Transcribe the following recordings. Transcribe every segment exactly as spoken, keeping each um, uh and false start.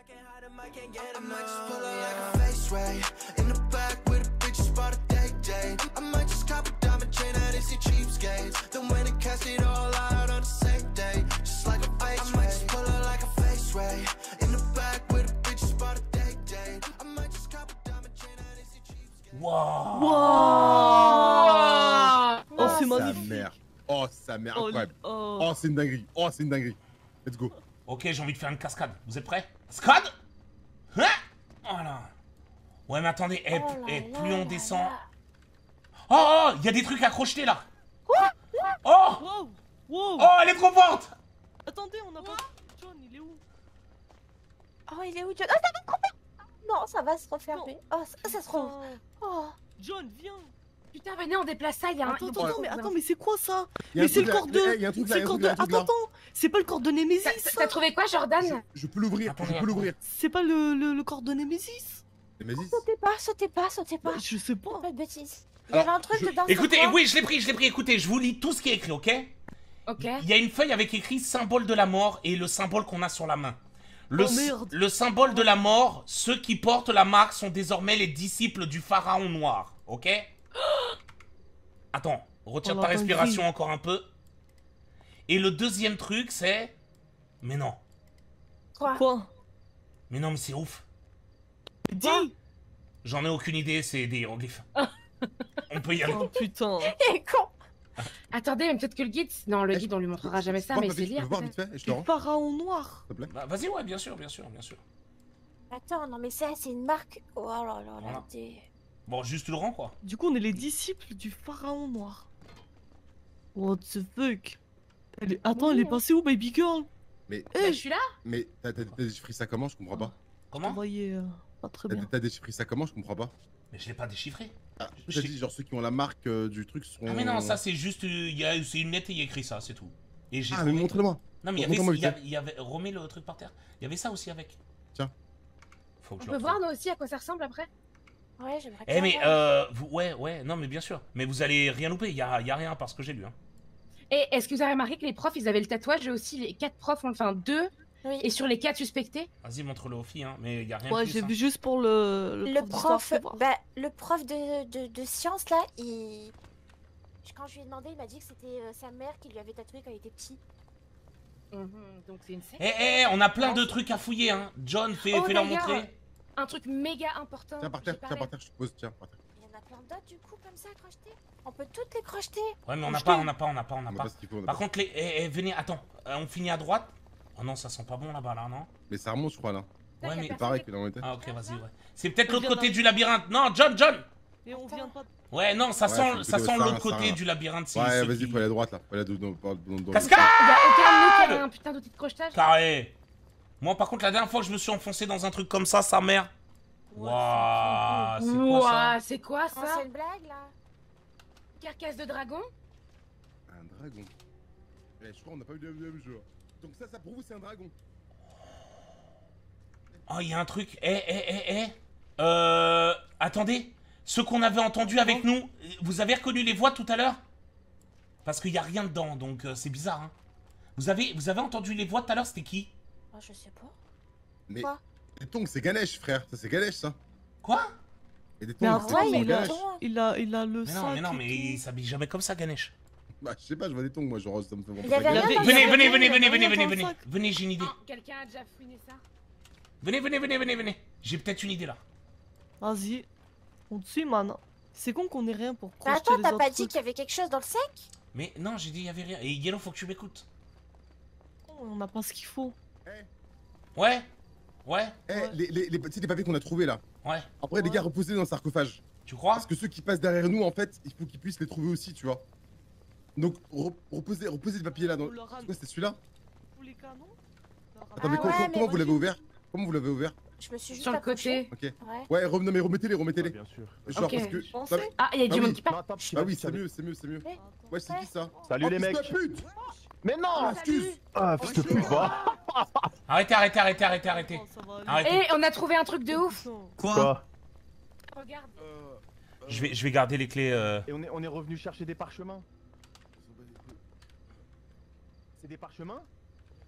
Wow. Wow. Oh, c'est sa magnifique. mère. Oh, sa mère, Oh, incroyable. oh. Oh, c'est une dinguerie. Oh, c'est une dinguerie. Let's go. Ok, j'ai envie de faire une cascade. Vous êtes prêts? Cascade? Hein? Voilà. Ouais, mais attendez, eh, Oh eh, là plus là on là descend... là. Oh, oh, il y a des trucs à crocheter, là. Oh. Wow. Wow. Oh, elle est trop forte. Attendez, on a pas... John, il est où? Oh, il est où, John? Oh, ça va trop bien. Non, ça va se refermer. Oh, ça, ça se trouve. Oh. John, viens. Putain, venez, on déplace ça, il y a un... Attends, attends, mais attends, mais c'est quoi ça? Il y a Mais un c'est truc le là, corps eh, de... il y a un truc là, C'est il y le a un corps truc de... là, il y a un truc Attends, là. attends. C'est pas le corps de Nemesis. T'as t'as trouvé quoi, Jordan? Je, je peux l'ouvrir, Attends, je peux attends. l'ouvrir. C'est pas le, le, le corps de Nemesis? Nemesis. Sautez pas, sautez pas, sautez pas. Bah, je sais pas. Pas de bêtises. Il y avait Alors, un truc je- dedans. Écoutez, c'est quoi? oui, je l'ai pris, je l'ai pris. Écoutez, je vous lis tout ce qui est écrit, ok? Ok. Il y a une feuille avec écrit symbole de la mort et le symbole qu'on a sur la main. Le, Oh, merde. le symbole de la mort, ceux qui portent la marque sont désormais les disciples du pharaon noir, ok? Attends, retire Oh, ta la respiration dinguerie. encore un peu. Et le deuxième truc, c'est... Mais non, Quoi? Quoi? mais non, mais c'est ouf. Dis. J'en ai aucune idée, c'est des hiéroglyphes. On peut y aller. Oh putain. Il est con. Attendez, mais peut-être que le guide... Non, le Eh, guide, on lui montrera jamais ça, Voir mais ma c'est vie, je peux lire. voir peut-être. vite fait et je te Le rends, pharaon noir. s'il te plaît. Bah, vas-y, ouais, bien sûr, bien sûr, bien sûr. Attends, non mais ça, c'est une marque. Oh là là là, Voilà. des... Bon, juste le rang, quoi. Du coup, on est les disciples du pharaon noir. What the fuck? Elle est... Attends, elle est passée où, baby girl? Mais, Bah, Eh, je suis là. mais t'as t'as- t'as déchiffré ça comment? Je comprends pas. Comment? voyez, euh, pas très T'as bien. t'as déchiffré ça comment? Je comprends pas. Mais je l'ai pas déchiffré. Ah, Je- j'ai dit genre ceux qui ont la marque euh, du truc seront. Ah mais non, ça c'est juste, euh, il y a, c'est une lettre et il y a écrit ça, c'est tout. Et j'ai Ah mais trouvé- montre-le-moi. Non mais il y avait, montre-moi il y vite avait, il y avait- remets le truc par terre. Il y avait ça aussi avec. Tiens. Faut que On je peut le voir, retrouve. nous aussi, à quoi ça ressemble, après? Ouais, j'aimerais Eh bien mais voir. euh, vous, ouais, ouais, non mais bien sûr. Mais vous allez rien louper, il y a, il y a rien parce que j'ai lu. Hein. Et est-ce que vous avez remarqué que les profs, ils avaient le tatouage, et aussi les quatre profs, enfin deux, Oui. et sur les quatre suspectés? Vas-y, montre-le aux filles, hein. Mais il y a rien Ouais, de plus. j'ai hein. vu juste pour le... Le d'histoire, prof, fais voir. bah, le prof de, de, de sciences là, il... Quand je lui ai demandé, il m'a dit que c'était euh, sa mère qui lui avait tatoué quand il était petit. Mhm, donc c'est une secte. Eh, eh, on a plein de trucs à fouiller, hein. John, fais, Oh, fais leur d'ailleurs, montrer. Un truc méga important. Tiens par j'ai terre, pas tiens par l'air- terre, je te pose, tiens par terre. Il y en a plein d'autres du coup comme ça à crocheter. On peut toutes les crocheter. Ouais, mais on n'a Jeter. pas, on n'a pas, on n'a pas, on n'a On a pas. pas ce qu'il faut, on a Par pas- contre, les, eh, eh, venez, attends, euh, on finit à droite. Oh non, ça sent pas bon là-bas, là, non? Mais ça remonte, je crois là. Putain, Ouais, y a mais- C'est personne pareil qui- que dans l'été. Ah ok, vas-y, ouais. C'est peut-être On l'autre vient côté d'un- du labyrinthe. Non, John, John! Et on vient pas... Ouais, non, ça Ouais, sent, faut ça que sent ça- l'autre ça- côté ça- du labyrinthe. c'est Ouais, ceux vas-y, qui- faut aller à droite là. Faut aller dans, dans, dans, dans- Cascade! Y a aucun de nous qui a un putain d'outil de crochetage? Carré. Moi, par contre, la dernière fois que je me suis enfoncé dans un truc comme ça, sa mère. Ouais, Waouh, c'est quoi ça? Ouah, c'est quoi Oh, ça? c'est une blague là. Carcasse de dragon? Un dragon. Eh, je crois qu'on n'a pas eu le même jeu. Donc ça, ça pour vous, c'est un dragon. Oh, il y a un truc. Eh, eh, eh, eh. Euh. Attendez. Ce qu'on avait entendu avec nous, vous avez reconnu les voix tout à l'heure? Parce qu'il n'y a rien dedans, donc euh, c'est bizarre. Hein. Vous, avez, vous avez entendu les voix tout à l'heure, c'était qui? Oh, je sais pas. Mais Quoi? les tongs, c'est Ganesh, frère. Ça, c'est Ganesh, ça. Quoi? Et des Mais tongs, attends, c'est ouais, c'est mais il a, Ganesh. il a, il a le Mais sac non, mais non, et mais tout. il s'habille jamais comme ça, Ganesh. Bah, je sais pas, je vois des tongs, moi, genre, ça me fait Il y avait penser à rien Ganesh. dans le Venez, sac. venez, il y venez, avait venez, rien venez, dans venez, le venez. sac. Venez, j'ai une idée. Oh, quelqu'un a déjà fouiné ça? Venez, venez, venez, venez, venez. J'ai peut-être une idée là. Vas-y. On te suit, man. C'est con qu'on ait rien pour Mais crocheter attends, les t'as autres pas dit trucs. qu'il y avait quelque chose dans le sac? Mais non, j'ai dit il y avait rien. Et Yellow, faut que tu m'écoutes. On n'a pas ce qu'il faut. Ouais? Ouais? Eh, Ouais. les, les, les, tu sais, les papiers qu'on a trouvés là. Ouais. Après, les Ouais. gars, reposez dans le sarcophage. Tu crois? Parce que ceux qui passent derrière nous, en fait, il faut qu'ils puissent les trouver aussi, tu vois. Donc, re- reposez, reposez les papiers là. Dans... On leur a- C'est quoi, c'était celui-là? Tous les canons. Attends, mais Ah co- ouais, co- mais comment moi, vous l'avez j'ai- ouvert? Comment vous l'avez ouvert? Je me suis juste Sur le accrochée. côté. Ok. Ouais. Ouais, re- non, mais remettez-les, remettez-les. Bien sûr. Genre, Ok. parce que. Pensez. Non, mais- Ah, il y a Ah du oui. monde qui parle. Non, attends, Ah oui, c'est mieux, c'est mieux, c'est mieux. Ouais. Ouais, c'est qui ça? Salut Oh, les fils mecs. de pute. Mais non. Ah, excuse. Ah, fils de pute, va. Arrêtez, arrêtez, arrêtez, arrêtez, arrêtez. Oh, ça va aller. Arrêtez. Eh, on a trouvé un truc de ouf! Putain. Quoi? Regarde. Euh, Je vais, je vais garder les clés. euh. Et on est, on est revenu chercher des parchemins. C'est des parchemins?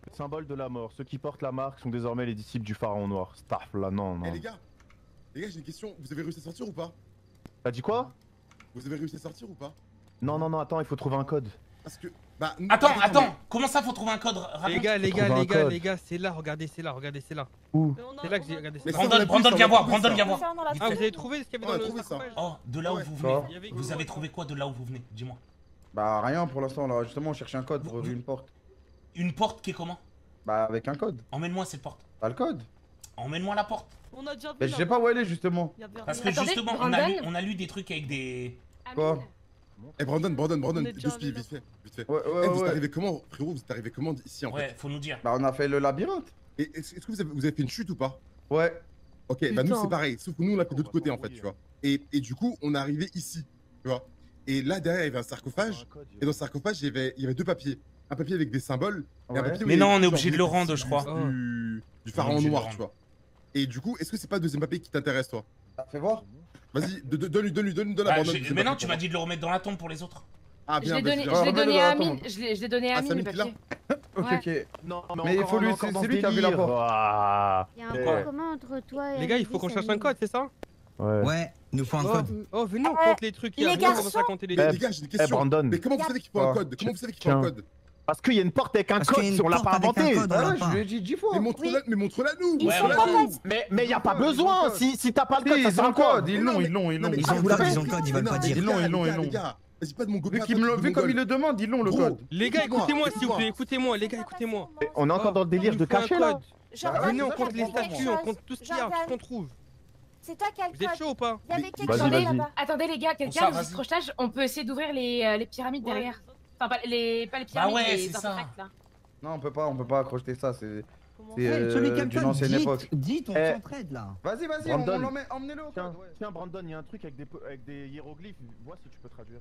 Le symbole de la mort. Ceux qui portent la marque sont désormais les disciples du pharaon noir. Staff là, non, non. Eh les gars, les gars, j'ai une question. Vous avez réussi à sortir ou pas? T'as dit quoi? Vous avez réussi à sortir ou pas? Non, non, non, attends, il faut trouver un code. Parce que. Bah. nous- Attends, mais- attends, comment ça faut trouver un code? Les Raconte. gars, les gars, trouver un les gars, code. les gars, c'est là, regardez, c'est là, regardez, c'est là. Où? Mais on a- C'est là que on j'ai a- regardé. Mais c'est ça, là. on l'a Brandon, vu, Brandon, ça, on viens l'a voir, trouvé, Brandon, ça. viens voir. Ça, on l'a Ah, fait. vous avez trouvé ce qu'il y avait On a dans le trouvé ça. sarcophage? Oh, de là où Ouais. vous Quoi venez. Il y avait- Vous avez trouvé quoi de là où vous venez? Dis-moi. Bah rien pour l'instant là, justement on cherchait un code pour ouvrir une porte. Une porte qui est comment? Bah avec un code. Emmène-moi cette porte. Pas le code. Emmène-moi la porte. On a déjà vu. Mais je là. sais pas où elle est justement. Y avait Parce que rien. Attendez, justement, on a, lu, Brandon on a lu des trucs avec des... Quoi? Amine. Eh Brandon, Brandon, Brandon, On deux est déjà spies, allé vite fait, vite fait. Ouais, Eh, ouais, vous êtes ouais. arrivé comment, frérot? Vous êtes arrivé comment ici en Ouais, fait? faut nous dire. Bah on a fait le labyrinthe. Et est-ce est-ce que vous avez, vous avez fait une chute ou pas? Ouais. Ok, bah nous Putain. c'est pareil, sauf que nous on l'a fait de l'autre côté en fait, tu vois. Et, et du coup, on est arrivé ici, tu vois. Et là derrière, il y avait un sarcophage. Et dans le sarcophage, il y avait, il y avait deux papiers. Un papier avec des symboles. Et un Ouais. papier où Mais il y non, avait on est genre obligé de des le rendre, disciples je crois. Du, du On est pharaon obligé de noir, le tu vois. Et du coup, est-ce que c'est pas le deuxième papier qui t'intéresse, toi? Ah, fais voir. Vas-y, de- de- donne-lui, donne-lui, donne-lui de la Bah, Brandon, j'ai- deuxième mais non, papier tu pour m'as moi. dit de le remettre dans la tombe pour les autres. Ah, Je bien, l'ai vas-y, donné, viens. je l'ai remets-le donné dans à la Amine. tombe. Je l'ai je l'ai donné à Ah, Amine c'est le Amine qui l'a? papier. Ok, Ouais. ok. Non, Mais il encore- faut lui- on est encore c'est- dans c'est ce lui qui a vu la délire. porte. Ah. Il y a un Quoi point commun entre toi et Les gars, il faut Alice qu'on et cherche un Amine. code, c'est ça? Ouais. Ouais, il nous faut un Oh, code. oh, venez, on Euh, compte les trucs. il y a- les venez, on commence garçons. à compter les Mais Eh, les gars, j'ai une Eh, question. Brandon. Mais comment vous savez qu'il faut un Quoi? code? Comment vous savez qu'il faut un Tiens. code? Parce qu'il y a une porte avec un Parce code, qu'il y a une si on l'a porte pas avec un inventé. code. on Ah l'a ouais, pas. je lui ai dit dix fois. Mais montre-la, mais montre-la nous! Ils Ouais, sont ouais. pas Ouais. bêtes. Mais mais y a pas Ils ont besoin. le code. Si si t'as pas le Si, code, ça ils sert ont à le quoi? code, ils l'ont, ils l'ont, ils l'ont. Non, mais Ils ah, ont vous le code, l'avez ils ont le code, ils veulent Mais pas non, dire. les Ils l'ont, gars, ils l'ont, les ils gars, l'ont. les gars, vas-y, pas de mon copain. Vu pas qu'il de me le- mon vu comme Mongol. il le demande, ils l'ont le Gros, code. Les gars, écoute-moi, écoutez-moi, s'il vous écoute-moi. plaît, écoutez-moi, les gars, écoutez-moi. On est encore dans le délire Il de nous faut un cacher là. code. Jordan, Venez, on Ah, compte les il y a quelque statues, on chose. compte tout ce qu'il y a, tout ce Jordan, qu'on trouve. c'est toi qui as le Vous êtes code. chaud ou pas? Il y avait Mais- quelque Vas-y, chose vas-y. là-bas. Attendez les gars, ça, quelqu'un vas-y. du crochetage, on peut essayer d'ouvrir les, euh, les pyramides Ouais, derrière. Enfin, pas les, pas les pyramides, ouais, les c'est ça. artefacts là. Non, on peut pas, on peut pas accrocher ça, c'est Comment c'est, ça euh, Celui qui a le d'une code, ancienne dites, époque. dites, on Eh. s'entraide là. Vas-y, vas-y, on, Brandon. on l'emmène, emmenez-le au Tiens, code. ouais. tiens Brandon, il y a un truc avec des pe- avec des hiéroglyphes. Vois si tu peux traduire.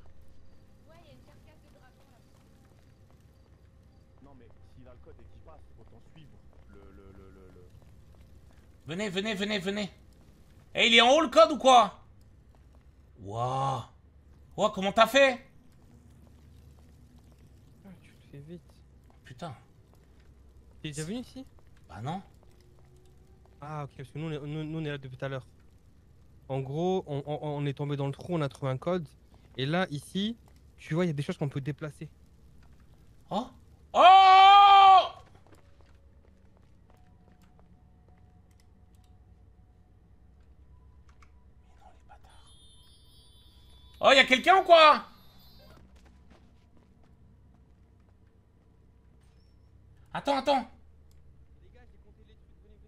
Non mais s'il a le code et qu'il passe, autant suivre le le le le. le... Venez, venez, venez, venez. Eh, il est en haut le code ou quoi? Waouh. Waouh, comment t'as fait? Ah, tu le fais vite. Putain. T'es déjà venu ici? Bah non. Ah, ok, parce que nous, on est, nous, nous, on est là depuis tout à l'heure. En gros, on, on- on est tombé dans le trou, on a trouvé un code. Et là, ici, tu vois, il y a des choses qu'on peut déplacer. Oh. Oh. Mais non, les bâtards. Oh, y'a quelqu'un ou quoi? Attends, attends. Les gars, j'ai compté les trucs, venez,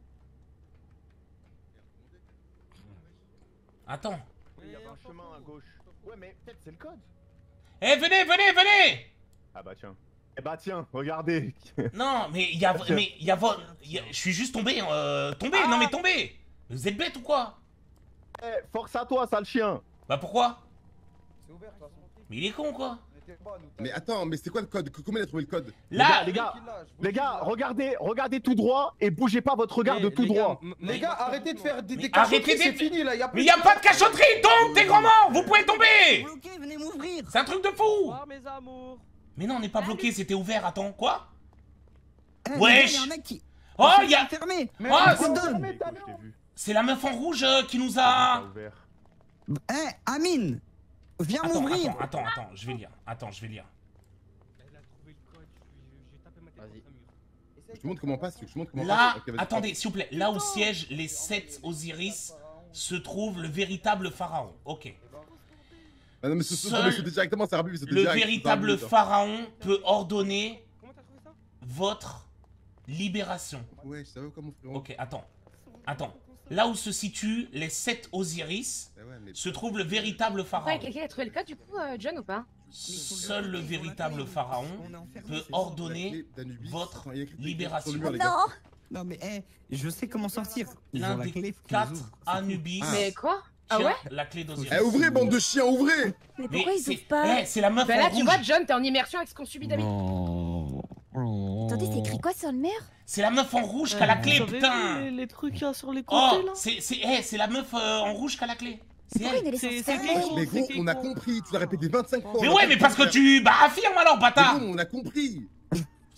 venez. Attends. Il y avait un chemin à gauche. Ouais mais peut-être c'est le code. Eh, venez, venez, venez. Ah bah tiens. Eh bah tiens, regardez. Non, mais il y a... Mais il y a... vo- il y a- Je suis juste tombé. Euh, tombé, non mais tombé. Vous êtes bête ou quoi? Eh, force à toi, sale chien. Bah pourquoi? C'est ouvert, de toute façon. Mais il est con quoi? On était pas, nous, t'as- Mais attends, mais c'est quoi le code? Comment il a trouvé le code? Là, les gars, Qui l'a, je vous les dis, gars, là. regardez, regardez tout droit et bougez pas votre regard Eh, de tout les gars, droit. m- Les m- gars, arrêtez de faire des, Mais des arrêtez cachotteries, c'est de- fini là, y a plus mais y a pas de cachotterie, tombe, t'es grand mort. Vous pouvez tomber. Bloqué, venez m'ouvrir. C'est un truc de fou. Revoir mes amours. Mais non, on n'est pas bloqué, c'était ouvert. Attends, quoi? Eh, les Wesh. gars, y a un mec qui. Oh, C'est il y a... fermé. Mais Oh, arrête, c'est- Brandon. Mais écoute, je t'ai vu. C'est la meuf en rouge euh, qui nous T'as a... ouvert. Eh, Amine, viens Attends, m'ouvrir. attends, attends, attends, je vais lire. Attends, je vais lire. Elle a trouvé le code, je vais- je vais taper ma tête Vas-y. contre un mur. Je te montre comment on passe, je te montre comment on Là, passe. Ok, vas-y, attendez, s'il vous plaît. Là où siègent les sept Osiris se trouve le véritable pharaon. Ok. Ah non, mais ce- ce- Seul mais c'était directement, c'est rapide, c'était Le direct, véritable c'est rapide, pharaon peut ordonner Comment t'as trouvé ça? votre libération. hein. Ouais, je savais comment frérot. Ok, attends. Attends. Là où se situent les sept Osiris Eh ouais, mais- se trouve le véritable Ouais, pharaon. quelqu'un a trouvé le code du coup, euh, John ou pas? Seul le véritable pharaon On est enfermé, peut c'est- La ordonner clé d'Anubis. votre Attends, il y a écrit- libération. sur le mur, les gars. Non. Non mais eh, je sais comment sortir. Ils l'un ont la des clé, faut qu'ils les quatre ouvrent, c'est tout. Anubis. Ah. Mais quoi? Ah tient ouais? la clé d'Osiris. Eh, ouvrez, bande de chiens, ouvrez! Mais Mais pourquoi ils c'est ouvrent pas? eh, c'est la meuf Bah en là, rouge. tu vois, John, t'es en immersion avec ce qu'on subit d'habitude. Attendez, c'est écrit quoi sur le mur? C'est la meuf en rouge qui a la Vous clé, avez vu putain. les, les trucs qu'il y a sur les Oh, côtés là? c'est c'est eh, c'est la meuf euh, en rouge qui a la clé. C'est Pourquoi elle. il nous laisse C'est- c'est enfermer? écrit. Mais gros, C'est on a con. compris, tu l'as répété vingt-cinq fois. Mais on a ouais, mais compris, parce que frère. tu bah affirme alors, Mais bâtard. gros, on a compris.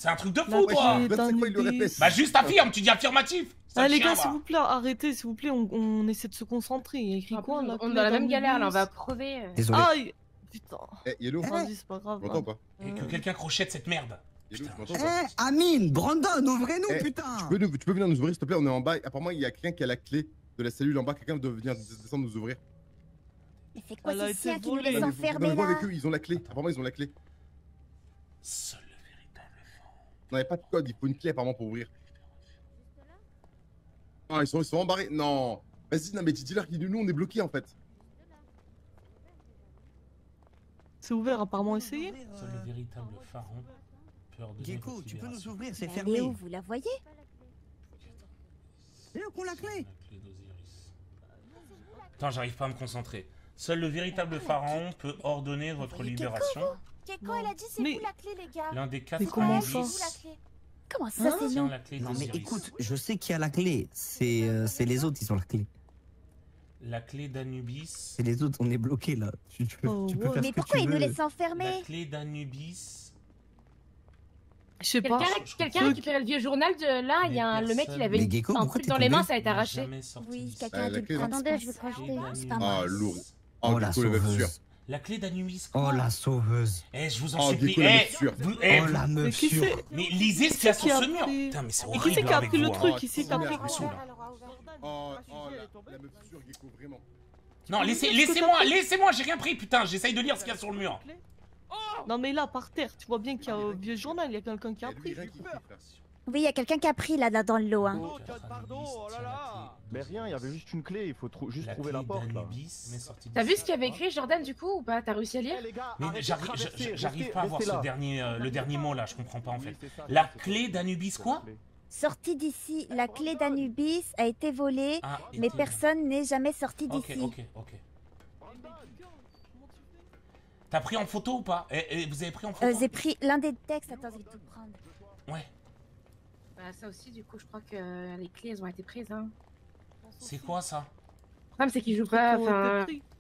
C'est un truc de La fou, toi. clé Bah, c'est quoi, il le d'Anubis. répète. Bah juste affirme, tu dis affirmatif. Ça Ah les tient, gars, va. s'il vous plaît, arrêtez, s'il vous plaît, on, on essaie de se concentrer. Il y a écrit En quoi plus, là on est dans la même galère là, on va crever. euh. Désolé. Aïe putain. Eh, Yellow, Vas-y, c'est pas grave. tu m'entends ou pas? Et que quelqu'un crochette cette merde. Yellow, tu m'entends Eh, ou pas? Amine, Brandon, ouvrez-nous, Eh, putain. Tu peux, nous- tu peux venir nous ouvrir, s'il te plaît, on est en bas. Apparemment, il y a quelqu'un qui a la clé de la cellule en bas. Quelqu'un doit venir descendre nous ouvrir. Mais c'est quoi Elle a ces été chiens qui nous volée. laissent Non, mais vous- enfermer non, mais là avec eux, ils ont la clé. Apparemment, ils ont la clé. Seul le véritable pharaon. Non, il n'y a pas de code, il faut une clé apparemment pour ouvrir. Non, ils sont, ils sont embarrés. Non. Vas-y, non, mais dis-leur que nous, on est bloqués en fait. C'est ouvert, apparemment, essayez. Seul le véritable pharaon peut ordonner Gecko, votre tu peux nous libération. ouvrir, c'est Elle est fermé. où, vous la voyez? C'est où qu'on la clé? La clé d'Osiris. Attends, j'arrive pas à me concentrer. Seul le véritable pharaon peut ordonner votre voyez libération. Gecko, elle a dit c'est Mais- vous la clé, les gars. L'un des quatre Mais comment Anubis ça Vous la clé. Comment ça, Hein c'est tient nous? la clé Non mais d'Osiris. écoute, je sais qui a la clé. C'est euh, c'est les autres, ils ont la clé. La clé d'Anubis. C'est les autres, on est bloqués là. Tu, tu peux, Oh, tu peux ouais. faire Mais ce que pourquoi tu ils nous veux. laissent La enfermer? clé d'Anubis. Je sais pas. Quelqu'un je- je quelqu'un comprends. a récupéré le vieux journal de là, il y a un- le mec il avait Mais Gecko, un pourquoi truc t'es dans les tombé mains, ça a été arraché. Jamais sorti Oui, d'ici. quelqu'un Ah, a la dû le clé, prendre. non. Attendez, je vais La clé projeter. C'est pas d'Anubis. Ah, moi. lourd. Oh la Gecko, la meuf sûre. sauveuse. La clé d'Anubis. Oh quoi la sauveuse. Eh, je vous en Oh, supplie. Gecko, la Eh, meuf sûre. vous, eh, Oh vous- la Mais meuf qui sûre. c'est mais lisez ce qu'il y a qui sur a ce mur. pris- Putain, mais c'est Et qui horrible c'est qui a avec pris le vous, hein. truc? Qui c'est qui a Oh, pris merde. le truc? Oh, oh, la, la meuf sûre, Gecko, vraiment. Non, laissez, me dire ce que laissez-moi, t'as fait laissez-moi, j'ai rien pris, putain, j'essaye de lire ce qu'il y a sur le mur. Non mais là, par terre, tu vois bien qu'il y a un vieux journal, il y a quelqu'un qui a Eh, lui, pris. rien qu'il fait, frère. Oui, il y a quelqu'un qui a pris là, là dans le lot. Hein. Oh, pardon, oh là là. Mais rien, il y avait juste une clé, il faut trou- juste La trouver clé la porte là. d'Anubis m'est sortie T'as du vu ce qu'il y avait sol. écrit Jordan du coup ou pas? T'as réussi à lire? Eh, les gars, Mais arrêtez de j'arrive traverser, je- j'arrive restez- pas à voir restez ce là. dernier, euh, le dernier mot là, je comprends pas en Oui, fait. c'est ça, La c'est clé ça. d'Anubis C'est quoi la clé. Sortie d'ici, la clé d'Anubis a été volée, Ah, mais était- personne n'est jamais sorti Ok, d'ici. ok, ok. T'as pris en photo ou pas eh, eh, vous avez pris en Euh, photo J'ai pris l'un des textes. Attends, je vais tout prendre. Ouais. Bah ça aussi du coup je crois que les clés elles ont été prises hein. C'est quoi ça Le problème c'est qu'ils jouent pas, Trucs ont été enfin... pris.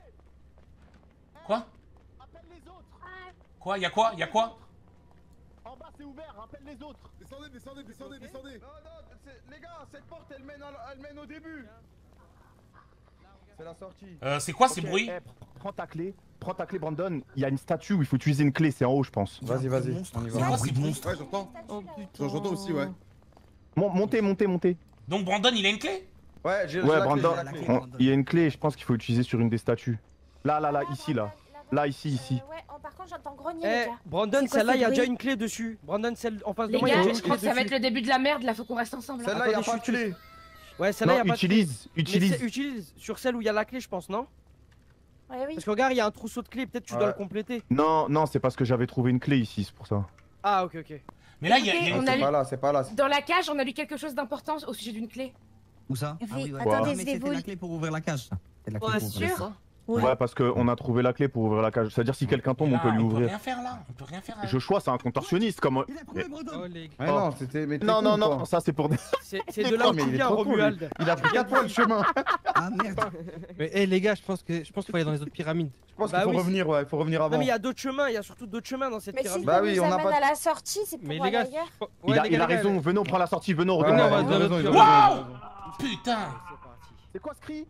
Quoi Quoi Y'a quoi Y'a quoi En bas c'est ouvert, rappelle les autres. Descendez, descendez, descendez, descendez. Non, non, c'est- les gars, cette porte elle mène, à- elle mène au début. C'est la sortie. euh, C'est quoi ces Ok, bruits eh, prends ta clé, prends ta clé Brandon, il y a une statue où il faut utiliser une clé, c'est en haut je pense. Vas-y, vas-y, on y C'est va. quoi Ah, ces bruits Ouais, j'entends. Oh putain. J'entends aussi, ouais. Mon- montez, montez, montez. Donc Brandon il a une clé Ouais, j'ai j'ai Ouais la clé, Brandon, j'ai la clé. on- il y a une clé, je pense qu'il faut utiliser sur une des statues. Là, là, là, ici, là. Là, ici, ici. Euh, ouais, oh, par contre, j'entends grogner, Eh, les gars. Brandon, C'est quoi celle-là, ce il y a bruit déjà une clé dessus. Brandon, celle en face de Les moi, il y a gars, déjà je une crois clé que ça va dessus. être le début de la merde là, faut qu'on reste ensemble. hein. Celle-là, y a Attendez, pas de je suis- clé. Ouais, celle-là, il y Non, a pas de clé. utilise, Mais utilise. c'est- utilise sur celle où il y a la clé, je pense, non? Ouais, oui. Parce que regarde, il y a un trousseau de clés, peut-être tu dois Ouais. le compléter. Non, non, c'est parce que j'avais trouvé une clé ici, c'est pour ça. Ah, ok, ok. Mais là il y a, il y a Écoutez, une... on a C'est lu- pas là, c'est pas là. Dans la cage, on a lu quelque chose d'important au sujet d'une clé. Où ça? Oui, Ah oui, ouais. attendez, Ah, je mais vais c'était vous- la clé pour ouvrir la cage, ça. C'était la clé Ouais, pour ouvrir la sûr. cage. Ouais. Ouais, parce qu'on a trouvé la clé pour ouvrir la cage. C'est-à-dire si quelqu'un tombe, on Là, peut lui on peut ouvrir. rien faire là, on peut rien faire avec. Joshua, c'est un contorsionniste, comme... Il a trouvé Brandon. Oh, les... Mais non, c'était. mais t'es Non, con, non, quoi. non, ça c'est pour des... C'est c'est de là où Mais tu il est viens, trop con, lui. Romuald. Il a pris quatre fois le chemin. Ah merde. Mais eh les gars, je pense que je pense qu'il faut aller dans les autres pyramides. Je pense Bah qu'il faut oui, revenir, ouais, il faut revenir Non, avant. mais il y a d'autres chemins, il y a surtout d'autres chemins dans cette Mais si pyramide. Bah vous oui, nous on a amène pas à de- la sortie, c'est pour Mais aller les gars, ailleurs. ouais, Il a, les il gars, a les gars, raison, venons, on prend la sortie, venons, Ouais, revenez, ouais, on va- il a raison, il a Waouh raison. Putain C'est quoi ce cri?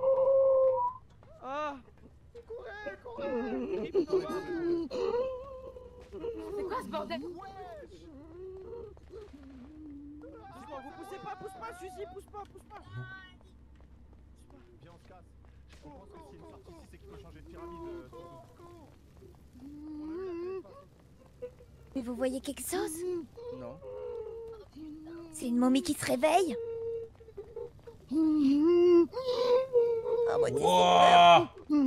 Ah, C'est quoi ce bordel? pousse-moi, vous poussez pas, pousse pas, Suzy, pousse pas, pousse pas. Viens, on se casse. Je comprends que si une sortie ici, c'est qu'il faut changer de pyramide. Mais vous voyez quelque chose? Non. C'est une momie qui se réveille? Ah, moi, Dieu. Wouah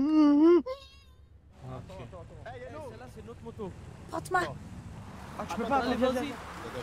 Eh, celle-là, c'est notre moto. Porte-moi. Ah, tu peux pas, Allez, viens, viens, vas-y. viens.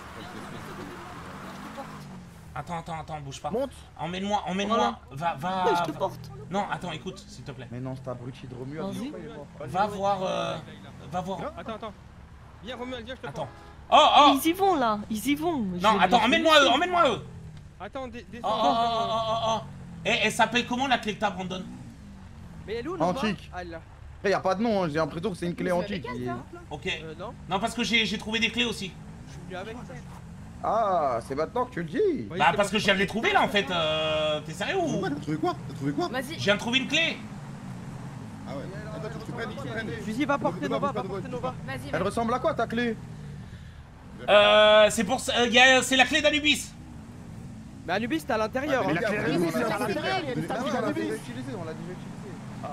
Attends, attends, attends, bouge pas. Monte. Emmène-moi, emmène-moi. Voilà. Va, va. Ouais, je te va- porte. Non, attends, écoute, s'il te plaît. Mais non, c'est abruti de Romuald. Vas-y. pourquoi il est mort Va voir. euh, Va voir. Attends, attends. Viens Romuald, viens, je te Attends. prends. Oh, oh Ils y vont là, ils y vont. Je Non, vais attends, les emmène-moi eux, laisser. emmène-moi eux. Attends, dé- Oh, descends. oh, oh, oh, oh, oh. Eh, elle s'appelle comment la clé que t'as, Brandon? Mais elle est où, Nova? Antique. Ah, elle est là. Après, y a pas de nom, hein, j'ai l'impression que c'est une clé Vous antique. avez il- quatre, hein. Ok. Euh, non? Non, parce que j'ai j'ai trouvé des clés aussi. suis venu avec. Ah, c'est maintenant que tu le dis. Bah parce que je viens de les trouver là en fait, euh... t'es sérieux ou? T'as trouvé quoi? T'as trouvé quoi? Vas-y. Je viens de trouver une clé. Ah ouais, attends, attends, je te prenne, je te prenne. Fusil, va porter Nova, va porter Nova. Vas-y, Elle vas-y. ressemble à quoi ta clé? Euh... C'est pour ça... Euh, c'est la clé d'Anubis. Mais Anubis, t'es à l'intérieur. Mais hein. la clé Oui, d'Anubis, c'est on ça, l'a c'est fait. vrai, il y a des Mais tas de la clé On l'a d'Anubis. déjà utilisé, on l'a déjà utilisé. Ah.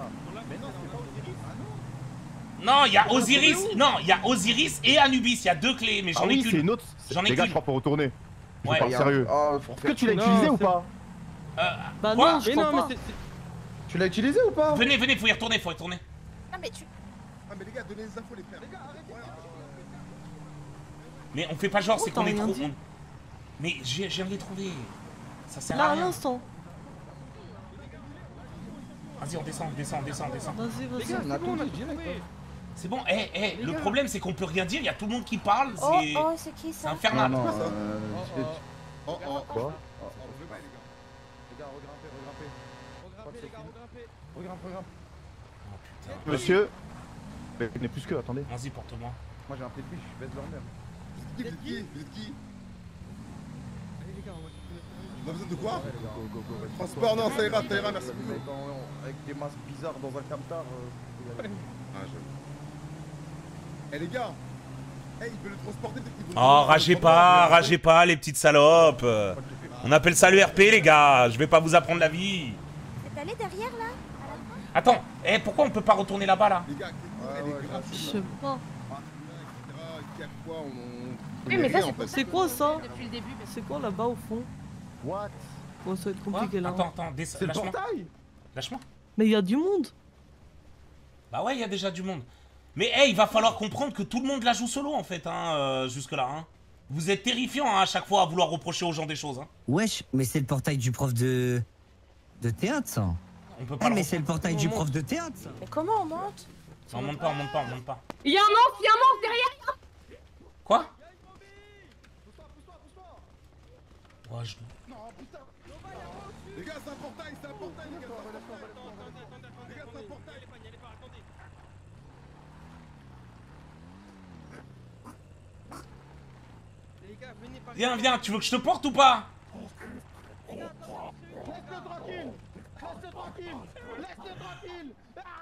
Non, il y a Osiris. Non, il y a Osiris et Anubis. Il y a deux clés, mais Ah j'en ai oui, c'est qu'une. une autre. J'en ai Les gars, qu'une. je crois faut retourner. Je Ouais. parle sérieux. Ah, faut Est-ce que tu l'as Non, utilisé ou c'est- pas? Euh... Bah Quoi? non, je Mais crois non, mais pas. c'est- c'est. Tu l'as utilisé ou pas? Venez, venez, faut y retourner, faut y retourner. Non, mais tu. Ah, mais les gars, donnez les infos, les frères. Les gars, arrêtez. Mais on fait pas genre, Oh, c'est qu'on t'as est rien trop... dit. on- Mais je je viens de les trouver. Ça sert Là, à à rien. l'instant. Vas-y, on descend, on descend, on descend, on descend. Vas-y, Les vas-y. gars, On a c'est bon, tout on a dit tout direct, trouvé. C'est bon, eh, eh, Les le gars. problème c'est qu'on peut rien dire, il y a tout le monde qui parle, Oh, c'est... oh, c'est qui C'est ça? infernal. Non, non, quoi, ça euh, Oh, c'est- oh. Oh, oh, Quoi? oh, oh, on veut pas, les gars. Les gars, regrimpez, regrimpez. Regrimpez, les gars, regrimpez. Regrimpe, regrimpe. Oh putain. Monsieur. Mais il n'est plus que, attendez. Vas-y, porte-moi. Moi j'ai un pied de biche, je baisse leur mère. Vous êtes qui? Vous êt qui? Allez, les gars, on va chercher notre- On a besoin de quoi? Ouais, les gars, go, go, go. vas-y. Transport, non, ça ira, ça ira, merci Mais beaucoup. quand on- Avec des masques bizarres dans un camtar. euh, faut y aller. Ah, j'avoue. Eh les gars, eh, il peut le transporter peut-être qu'il veut- Oh, ragez pas, ragez pas les petites salopes. On appelle ça le R P les gars, je vais pas vous apprendre la vie. T'es allé derrière là? Attends, eh, pourquoi on peut pas retourner là-bas là? Les gars, elle ouais, est grave. Je sais pas. Qui a quoi? On. on Oui, mais connaît ça, rien, c'est en pour fait. ça C'est quoi ça? Depuis le début. C'est quoi là-bas au fond? What? Bon, ça va être Quoi? compliqué là. Attends, attends, descends, C'est le lâche-moi. portail. Lâche-moi. Mais il y a du monde. Bah ouais, il y a déjà du monde. Mais eh, il va falloir comprendre que tout le monde la joue solo en fait, hein, euh, jusque-là. Hein. Vous êtes terrifiant hein, à chaque fois à vouloir reprocher aux gens des choses. Hein. Wesh, mais c'est le portail du prof de. de théâtre, ça. On peut pas Ah, le mais reprocher. c'est le portail du prof de théâtre, ça. Mais comment on monte? Non, on monte pas, on monte pas, on monte pas. Il y a un monstre, il y a un monstre derrière. Quoi? Ouais, je... Les gars, c'est un portail, c'est un portail, les gars, c'est un portail. Les gars, c'est un portail. Les gars, venez par Viens, viens, tu veux que je te porte ou pas? Laisse-le tranquille. Laisse-le tranquille. Laisse-le tranquille.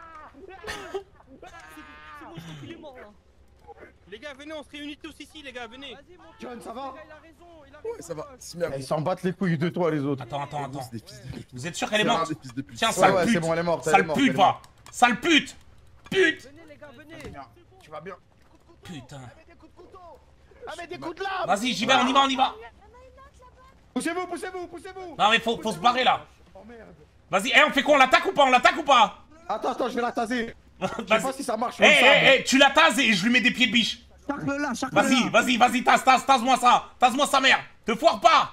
C'est moi, je crois qu'il est mort là. Les gars, venez, on se réunit tous ici, les gars, venez. Vas-y, mon John, pote, ça va? les gars, il a raison, il a raison. Ouais, ça va. pote. Si, merde. Ils s'en battent les couilles de toi les autres. Attends, attends, attends. C'est des fils de pute. Vous êtes sûr qu'elle est C'est morte? des fils de pute. Tiens, Ouais, sale ouais, pute. c'est bon, elle est morte. elle est Sale morte, pute, elle est va. morte. Sale pute. Pute. Venez, les gars, venez. Tu vas bien. Putain. Ah mais des coups de lame. Vas-y, j'y vais, on y va, on y va. Poussez-vous, poussez-vous, poussez-vous. Non mais faut, faut se barrer là. Oh merde. Vas-y, eh, on fait quoi? On l'attaque ou pas? On l'attaque ou pas? Attends, attends, je vais la taser. Je sais pas Vas-y. si ça marche. Eh, sur le sable. eh, eh, tu la tases et je lui mets des pieds de biche. Charque-le là, charque-le là. Vas-y, vas-y, vas-y, tasse, tasse, tasse-moi ça. Tasse-moi sa mère. Te foire pas.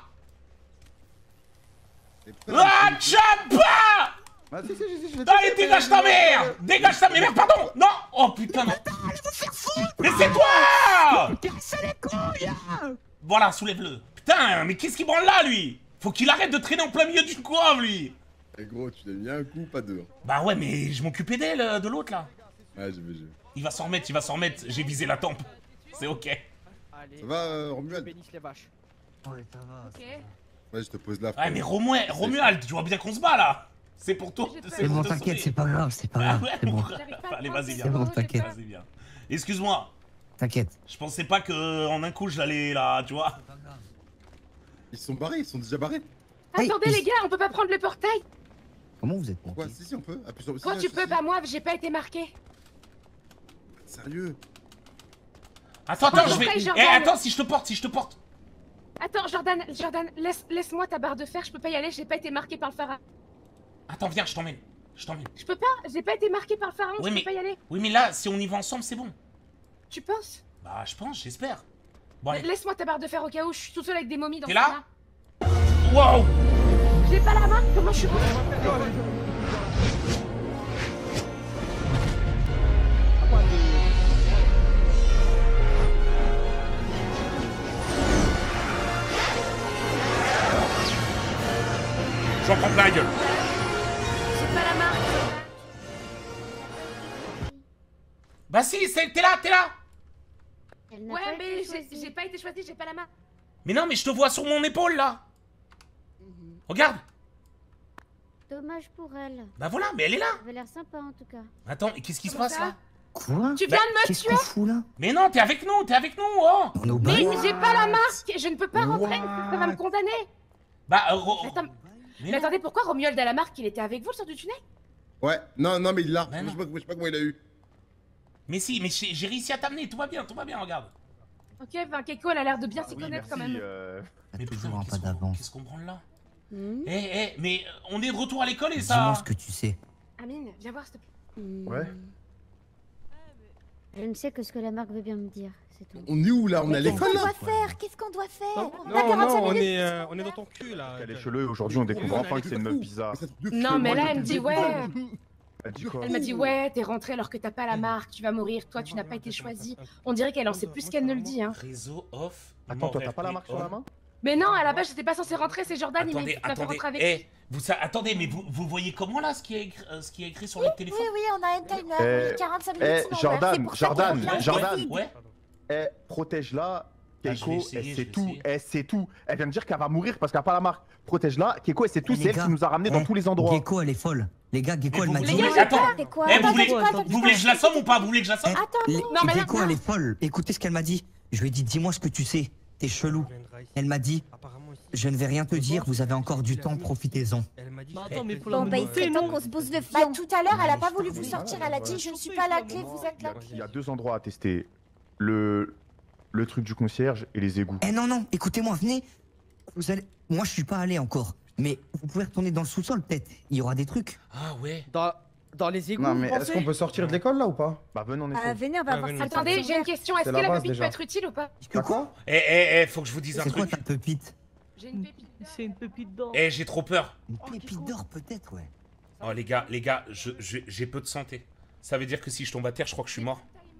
Et putain, Ah, mais- tchapa! Vas-y, si, si, si, je vais Allez, dégage ta mère! Dégage ta mère, pardon! Non! Oh putain, non! Mais c'est toi! Cassez les couilles. Voilà, soulève-le. Putain, mais qu'est-ce qu'il branle là, lui? Faut qu'il arrête de traîner en plein milieu d'une coiffe, lui! Eh gros, tu l'as mis un coup, pas deux. Bah ouais, mais je m'occupais d'elle, euh, de l'autre, là. Ouais, j'ai vu, j'ai vu. Il va s'en remettre, il va s'en remettre. J'ai visé la tempe. C'est ok. Allez, Ça va, euh, je Romuald? bénisse les vaches. Ouais, ça va. Ok. Ouais, je te pose la Ouais, mais Romuald, Romuald, tu vois bien qu'on se bat, là. C'est pour toi. J'ai C'est pour bon, te t'inquiète, sauver. c'est pas grave, c'est pas Ah grave. ouais, C'est bon, J'arrive pas à Allez, le vas-y, prendre, viens. C'est bon, j'ai t'inquiète. peur. Vas-y, viens. Excuse-moi. t'inquiète. Je pensais pas que en un coup j'allais là, tu vois. Ils sont barrés, ils sont déjà barrés. Hey, Attendez, il- les gars, on peut pas prendre le portail. Comment vous êtes Pourquoi? monté? Si, si, on peut. Appuie sur... Toi, si, tu si, peux, si. pas moi, j'ai pas été marqué. Sérieux? Attends, attends, je vais. Portail, Eh, Jordan. attends, si je te porte, si je te porte. Attends, Jordan, Jordan, laisse, laisse-moi ta barre de fer, je peux pas y aller, j'ai pas été marqué par le pharaon. Attends, viens, je t'emmène. Je t'emmène. Je peux pas, j'ai pas été marqué par le pharaon, Oui, je mais- peux pas y aller. Oui, mais là, si on y va ensemble, c'est bon. Tu penses? Bah, je pense, j'espère. Bon, allez. Laisse-moi ta barre de fer au cas où, je suis tout seul avec des momies dans T'es ce là? cas-là. Wow! J'ai pas la main, comment je suis J'en prends plein la gueule. J'ai pas la main. Bah si, c'est- t'es là, t'es là. Elle n'a Ouais, pas mais été j'ai choisie. j'ai pas été choisie, j'ai pas la main. Mais non, mais je te vois sur mon épaule, là. Mhm. Regarde. Dommage pour elle. Bah voilà, mais elle est là. Elle avait l'air sympa en tout cas. Attends, et qu'est-ce qui se Comment passe, ça là? Quoi? Tu viens de me Qu'est-ce tuer. qu'on fout là? Mais non, t'es avec nous, t'es avec nous, oh. On est au Mais bar. j'ai pas la marque. Je ne peux pas rentrer. Ça va me condamner. Bah, euh, Ro- Attends, mais mais non. attendez, pourquoi Romuald a la marque? Il était avec vous sur du tunnel? Ouais, non, non, mais il l'a. Mais Je non. sais pas, je sais pas comment il a eu. Mais si, mais j'ai j'ai réussi à t'amener, tout va bien, tout va bien, regarde. Ok, enfin, Keiko, elle a l'air de bien Ah s'y oui, connaître merci, quand même. euh, Mais toujours putain, un qu'est-ce pas qu'on- d'avance. Qu'est-ce qu'on branle là? Hmm. Eh, eh, mais euh, on est de retour à l'école et ça... Dis-moi ce que tu sais. Amine, viens voir, s'il te plaît. Hmm. Ouais. Je ne sais que ce que la marque veut bien me dire, c'est tout. On est où là? On est à Qu'est-ce l'école qu'on là? doit faire? Qu'est-ce qu'on doit faire Non, On a Non, quarante-cinq non, on minutes. est, euh, on est dans ton cul là. Elle est chelou, aujourd'hui on découvre Oui, enfin que c'est une meuf bizarre. Mais c'est un truc de Non, fou. mais Moi, là, j'ai elle me été dit, bizarre. ouais. Elle dit quoi? Elle m'a dit, ouais, t'es rentré alors que t'as pas la marque, tu vas mourir, toi, tu n'as pas été choisi. On dirait qu'elle en sait plus qu'elle ne le dit, hein. Réseau off. Attends, toi t'as mort pas la R P marque sur la on. main? Mais non, à la base, j'étais pas censée rentrer, c'est Jordan, il m'a dit Attendez, qu'il m'a fait attendez, rentrer avec eh, vous, ça, attendez, mais vous, vous voyez comment là ce qui est écrit, euh, ce qui est écrit sur le Oui, téléphone? oui, on a un timer. Eh, oui, quarante-cinq eh, minutes. sinon on meurt. Jordan, C'est pour ça Jordan, qu'on revient Jordan. vite. Ouais. Eh, protège-la. Ah, je vais Keiko, essayer, elle je sait vais tout, essayer. elle sait tout. Elle vient de dire qu'elle va mourir parce qu'elle a pas la marque. Protège-la. Keiko, elle sait tout, Eh, c'est les elle gars, qui nous a ramenés dans eh, tous les endroits. Gecko, elle est folle. Les gars, Gecko, Mais elle vous m'a voulez- dit. Les gars, Attends, C'est quoi? eh, vous Attends, voulez, attends, attends, vous voulez que je la somme ou pas? Vous voulez que je la somme? Eh, les- Non, mais là- Gecko, elle est folle. Écoutez ce qu'elle m'a dit. Je lui ai dit, dis-moi ce que tu sais. T'es chelou. Elle m'a dit, Apparemment ici. je ne vais rien te dire, vous avez encore du temps, profitez-en. Elle m'a dit. Bah je attends, fais mais faut plaisir. la Bon, bah, il menacer, serait temps non qu'on se pose le Bah, fion. Tout à l'heure, elle a pas Ouais, voulu je vous sais. sortir. Elle a dit Je suis pas la clé, vous êtes la Il clé. y a deux endroits à tester. Le, le truc du concierge et les égouts. Eh non, non, écoutez-moi, venez. Vous allez. Moi, je suis pas allé encore. Mais vous pouvez retourner dans le sous-sol, peut-être. Il y aura des trucs. Ah ouais. Dans, dans les égouts, Non, vous mais est-ce pensez qu'on peut sortir de l'école là ou pas? Bah venez, on Ah, essaie. venez, on va Ouais, voir venez. ça. Attendez, j'ai une question, est-ce C'est que la la base, pépite déjà. peut être utile ou pas? Que quoi? Eh, eh, eh, faut que je vous dise un C'est quoi truc. ta pépite? J'ai une pépite. C'est une pépite d'or. Eh, j'ai trop peur. Une pépite d'or, peut-être, ouais. Oh les gars, les gars, je- je- j'ai peu de santé. Ça veut dire que si je tombe à terre, je crois que je suis mort.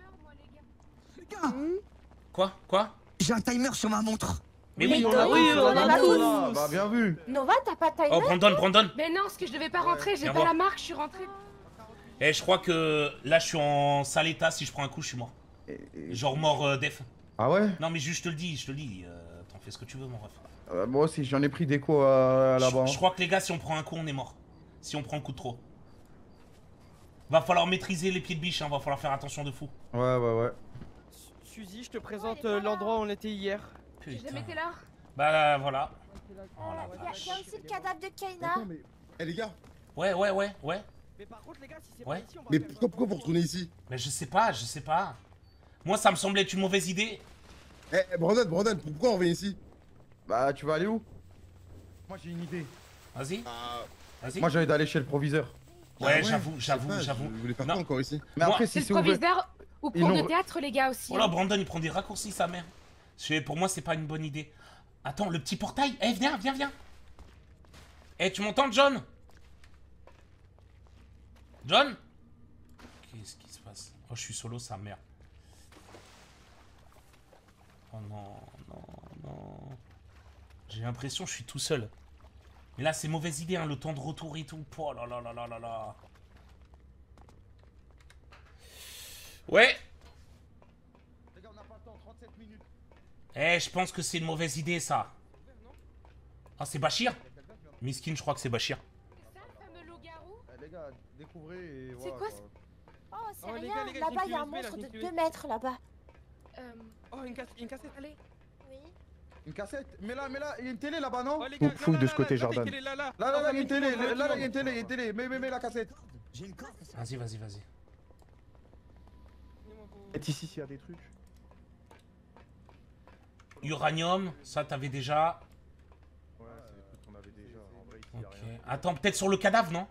Les gars, Quoi? Quoi? j'ai un timer sur ma montre. Mais Oui, oui. on a, oui, on on a a tous. Ah, bah bien vu. Nova, t'as pas taillé? Oh, Brandon, Brandon. Mais non, parce que je devais pas rentrer, j'ai Viens pas voir. la marque, je suis rentrée. Eh, je crois que là, je suis en sale état. Si je prends un coup, je suis mort. Et- et- Genre mort euh, def. Ah ouais? Non, mais juste, je te le dis, je te le dis. euh, T'en fais ce que tu veux, mon ref. Euh, Moi aussi, j'en ai pris des coups euh, là-bas. Je, je crois que les gars, si on prend un coup, on est mort. Si on prend un coup de trop. Va falloir maîtriser les pieds de biche, hein, va falloir faire attention de fou. Ouais, ouais, ouais. Suzy, je te présente euh, l'endroit où on était hier. J'ai Putain. jamais été là. Bah voilà. Oh Il la y, a- vache. y a aussi le cadavre de Kaina. Attends, mais. Eh les gars, Ouais, ouais, ouais, ouais. Mais par contre, les gars, si c'est Ouais. pas ici, on va mais faire pourquoi, un pourquoi vous retournez ici? Mais je sais pas, je sais pas. Moi, ça me semblait être une mauvaise idée. Eh, eh, Brandon, Brandon, pourquoi on revient ici? Bah, tu vas aller où? Moi, j'ai une idée. Vas-y, Ah, vas-y. Moi, j'ai envie d'aller chez le proviseur. Ouais, ah j'avoue, je sais j'avoue, pas, j'avoue. Je voulais faire Non. quoi encore ici? Mais Moi, après, C'est si c'est le ouvert. proviseur ou Ils pour l'ont- le théâtre, les gars aussi. Oh là, hein. Brandon, il prend des raccourcis, sa mère. Je- Pour moi, c'est pas une bonne idée. Attends, le petit portail. Eh, viens, viens, viens. Eh, tu m'entends, John? John? Qu'est-ce qui se passe? Oh, je suis solo, sa mère. Oh non, non, non. J'ai l'impression que je suis tout seul. Mais là, c'est mauvaise idée, hein, le temps de retour et tout. Oh là là là là là là. Ouais. Les gars, on n'a pas le temps, trente-sept minutes. Eh, je pense que c'est une mauvaise idée, ça. Ah, c'est Bachir? Miskin, je crois que c'est Bachir. C'est ça, le fameux loup-garou? Eh, les gars, découvrez et C'est voilà, quoi, Oh, c'est Oh, les rien. gars, les gars, Là-bas, j'ai il y a un une U S B, là, monstre j'ai de une U S B. deux mètres là-bas. Euh, Oh, une, casse- une cassette. allez. Oui. Une cassette. Mais là, mais là, il y a une télé là-bas, non? Oh, les Fou- gars, fouille là, de là, ce côté, là, Jordan. la télé, Là, là, Là, là, là, il y a une Ramène télé. tout le monde, Là, là, il y a ramène une télé, il y a une télé. Mais, mais, mais la cassette. J'ai une corde. Vas-y, vas-y, vas-y. Et ici, s'il y a des trucs. Uranium, ça t'avais déjà. Ouais, c'est des trucs qu'on avait déjà. En vrai, ici, y a Ok. rien. Attends, peut-être sur le cadavre, non?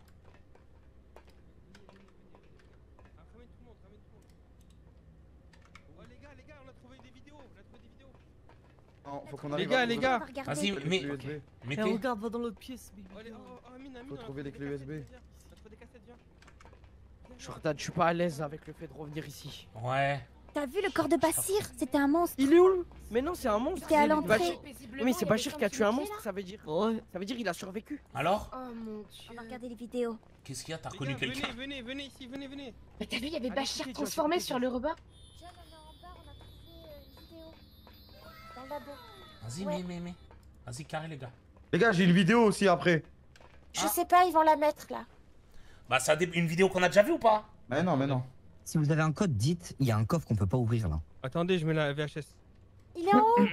Ah, ramène tout le monde, ramène tout le monde. Oh, les gars, les gars, on a trouvé des vidéos. On a trouvé des vidéos. Non, faut qu'on Les arrive gars, à les trouver gars. On va regarder. Vas-y, les mais. clés U S B. ok. Eh, Mettez. regarde, va dans l'autre pièce, baby. Oh, les- oh, oh, Amine, Amine, Faut on a trouver les des clés U S B. cassettes, viens. On a trouvé des cassettes, viens. Jordan, je suis pas à l'aise avec le fait de revenir ici. Ouais. T'as vu le corps de Bassir? C'était un monstre. Il est où? Mais non, c'est un monstre. T'es à Il- l'entrée. Bachir- Oui, mais c'est Bachir qui a tué un monstre, ça veut dire. Ouais. Ça veut dire qu'il a survécu. Alors? Oh mon dieu. On va regarder les vidéos. Qu'est-ce qu'il y a? T'as Les reconnu gars, quelqu'un? venez, venez, venez ici, venez, venez. Mais t'as vu, il y avait Allez, Bachir écoutez, transformé écoutez, sur le rebord? John, on est en bas, on a trouvé euh, une le labo. Vas-y, Ouais. mais, mais, mais. Vas-y, carré, les gars. Les gars, j'ai une vidéo aussi après. Je sais pas, ils vont la mettre là. Bah, ça dé- une vidéo qu'on a déjà vue ou pas? Mais non, mais non. Si vous avez un code, dites, il y a un coffre qu'on peut pas ouvrir là. Attendez, je mets la V H S. Il est en haut.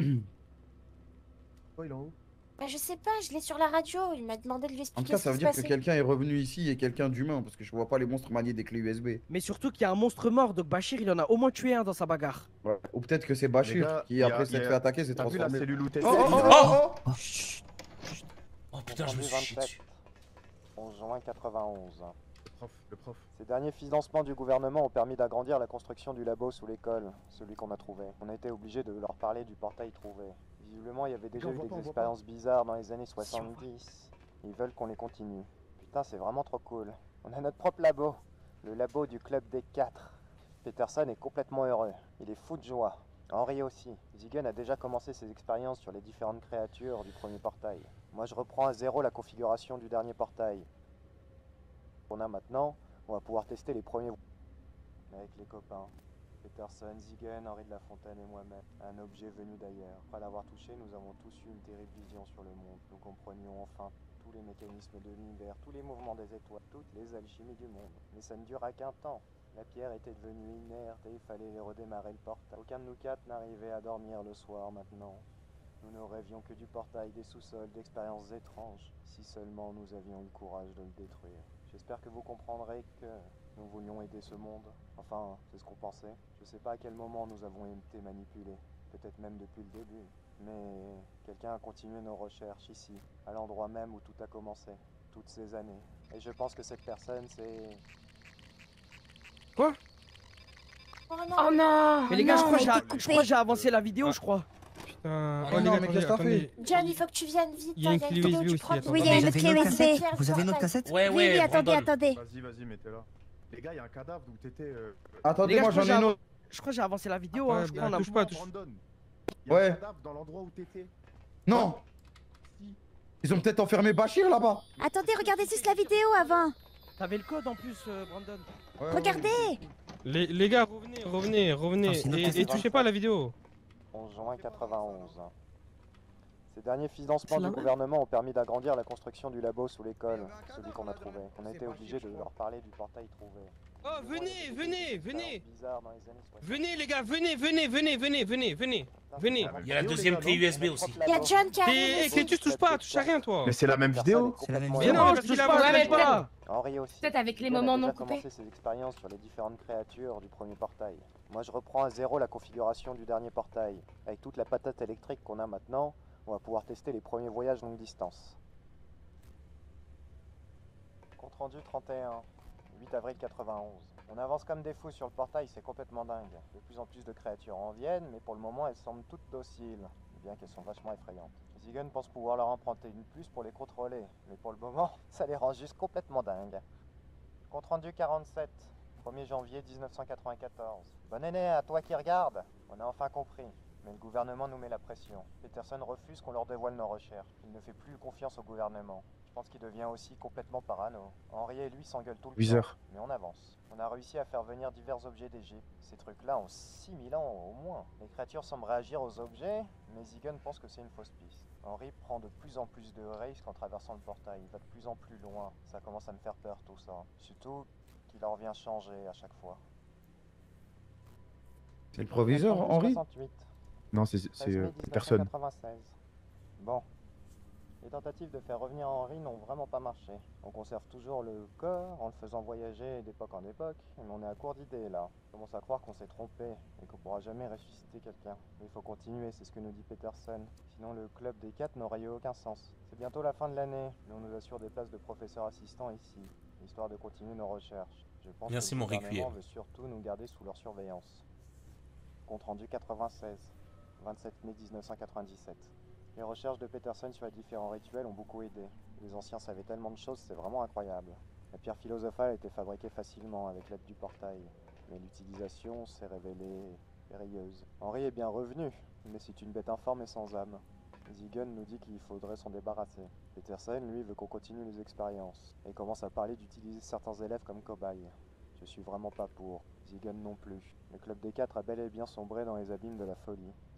Oh, il est en haut. Bah, je sais pas, je l'ai sur la radio. Il m'a demandé de lui En expliquer tout cas, ce ça qui veut se dire que passait. quelqu'un est revenu ici et quelqu'un d'humain, parce que je vois pas les monstres manier des clés U S B. Mais surtout qu'il y a un monstre mort, donc Bachir, il en a au moins tué un dans sa bagarre. Ouais. Ou peut-être que c'est Les Bachir gars, qui, y a- après y s'être a- fait attaquer, s'est T'as vu la transformé. cellule où t'étais? Oh, oh, oh, oh, Oh, oh putain, je me suis chié dessus. onze juin quatre-vingt-onze. Le prof, le prof. Ces derniers financements du gouvernement ont permis d'agrandir la construction du labo sous l'école, celui qu'on a trouvé. On a été obligé de leur parler du portail trouvé. Visiblement, il y avait déjà on eu voit des pas, on voit expériences bizarres dans les années soixante-dix. Ils veulent qu'on les continue. Putain, c'est vraiment trop cool. On a notre propre labo. Le labo du club des quatre. Peterson est complètement heureux. Il est fou de joie. Henry aussi. Zigen a déjà commencé ses expériences sur les différentes créatures du premier portail. Moi, je reprends à zéro la configuration du dernier portail. On a maintenant, on va pouvoir tester les premiers avec les copains. Peterson, Zigen, Henri de la Fontaine et moi-même. Un objet venu d'ailleurs. Après l'avoir touché, nous avons tous eu une terrible vision sur le monde. Nous comprenions enfin tous les mécanismes de l'univers, tous les mouvements des étoiles, toutes les alchimies du monde. Mais ça ne dura qu'un temps. La pierre était devenue inerte et il fallait redémarrer le portail. Aucun de nous quatre n'arrivait à dormir le soir maintenant. Nous ne rêvions que du portail, des sous-sols, d'expériences étranges. Si seulement nous avions eu le courage de le détruire. J'espère que vous comprendrez que nous voulions aider ce monde. Enfin, c'est ce qu'on pensait. Je sais pas à quel moment nous avons été manipulés. Peut-être même depuis le début. Mais quelqu'un a continué nos recherches ici, à l'endroit même où tout a commencé. Toutes ces années. Et je pense que cette personne, c'est... Quoi? Oh non. Oh non. Mais les gars, je non, crois que mais j'ai- t'es je crois que coupé. j'ai avancé la vidéo, je crois. Putain. Oh Oh, les non, gars, mais attendez, qu'est-ce que t'as attendez. fait? John, il faut que tu viennes vite. Il y a une là, clé vidéo, U S B tu aussi, prends- attendez. Oui, il y a une Vous autre avez clé une U autre S B. cassette Vous avez une autre cassette Ouais, Oui, ouais, oui, attendez, Brandon. attendez. Vas-y, vas-y, mettez-la. Les gars, il y a un cadavre d'où t'étais. Euh... Attendez, Les gars, moi je crois j'en ai que une j'ai autre. Je crois que j'ai avancé la vidéo, Ouais, hein. Je bah, crois qu'on a- touche pas, touche. Brandon. Il y a Ouais. un cadavre dans l'endroit où t'étais. Non. Ils ont peut-être enfermé Bachir là-bas. Attendez, regardez juste la vidéo avant. T'avais le code en plus, euh, Brandon. Ouais, ouais, Regardez. Les, les gars, revenez, revenez, revenez. Attends, c'est une autre Et, et cassette. touchez pas à la vidéo. onze juin quatre-vingt-onze. Ces derniers financements C'est la du même. gouvernement ont permis d'agrandir la construction du labo sous l'école, celui qu'on a trouvé. On a été obligé de leur parler du portail trouvé. Oh, venez, venez, venez. Bizarre dans les années soixante. Venez, les gars, venez, venez, venez, venez, venez, venez. Venez. Il y a la deuxième clé U S B aussi. Il y a John qui Et, arrive. et que tu touches pas, touche à rien, toi. Mais c'est la même vidéo. C'est la même Mais vidéo. non, Non, mais je parce touche qu'il a pas, avancé je la touche pas. Henri aussi. Peut-être avec les Zigen a moments déjà non coupés. commencé ses expériences sur les différentes créatures du premier portail. Moi, je reprends à zéro la configuration du dernier portail. Avec toute la patate électrique qu'on a maintenant, on va pouvoir tester les premiers voyages longue distance. Compte rendu trente et un, huit avril quatre-vingt-onze. On avance comme des fous sur le portail, c'est complètement dingue. De plus en plus de créatures en viennent, mais pour le moment elles semblent toutes dociles, bien qu'elles sont vachement effrayantes. Zigen pense pouvoir leur emprunter une puce pour les contrôler, mais pour le moment, ça les rend juste complètement dingues. Compte rendu quarante-sept, premier janvier mille neuf cent quatre-vingt-quatorze. Bonne année à toi qui regarde. On a enfin compris, mais le gouvernement nous met la pression. Peterson refuse qu'on leur dévoile nos recherches. Il ne fait plus confiance au gouvernement. Je pense qu'il devient aussi complètement parano. Henri et lui s'engueulent tout le huit temps, heures. mais on avance. On a réussi à faire venir divers objets d'Égypte. Ces trucs-là ont six mille ans au moins. Les créatures semblent réagir aux objets, mais Zigen pense que c'est une fausse piste. Henri prend de plus en plus de risques en traversant le portail. Il va de plus en plus loin. Ça commence à me faire peur tout ça. Surtout qu'il en revient changer à chaque fois. C'est le proviseur, Henri? soixante-huit. Non, c'est c'est, euh, treize mai personne. mille neuf cent quatre-vingt-seize. Bon. Les tentatives de faire revenir Henri n'ont vraiment pas marché. On conserve toujours le corps en le faisant voyager d'époque en époque, mais on est à court d'idées là. On commence à croire qu'on s'est trompé et qu'on pourra jamais ressusciter quelqu'un. Mais il faut continuer, c'est ce que nous dit Peterson. Sinon le club des quatre n'aurait eu aucun sens. C'est bientôt la fin de l'année, mais on nous assure des places de professeurs assistants ici, histoire de continuer nos recherches. Je pense Merci, que le mon gouvernement Requiem. veut surtout nous garder sous leur surveillance. Compte rendu quatre-vingt-seize, vingt-sept mai mille neuf cent quatre-vingt-dix-sept. Les recherches de Peterson sur les différents rituels ont beaucoup aidé. Les anciens savaient tellement de choses, c'est vraiment incroyable. La pierre philosophale était fabriquée facilement avec l'aide du portail, mais l'utilisation s'est révélée périlleuse. Henri est bien revenu, mais c'est une bête informe et sans âme. Zigen nous dit qu'il faudrait s'en débarrasser. Peterson, lui, veut qu'on continue les expériences, et commence à parler d'utiliser certains élèves comme cobayes. Je suis vraiment pas pour. Zigen non plus. Le club des quatre a bel et bien sombré dans les abîmes de la folie.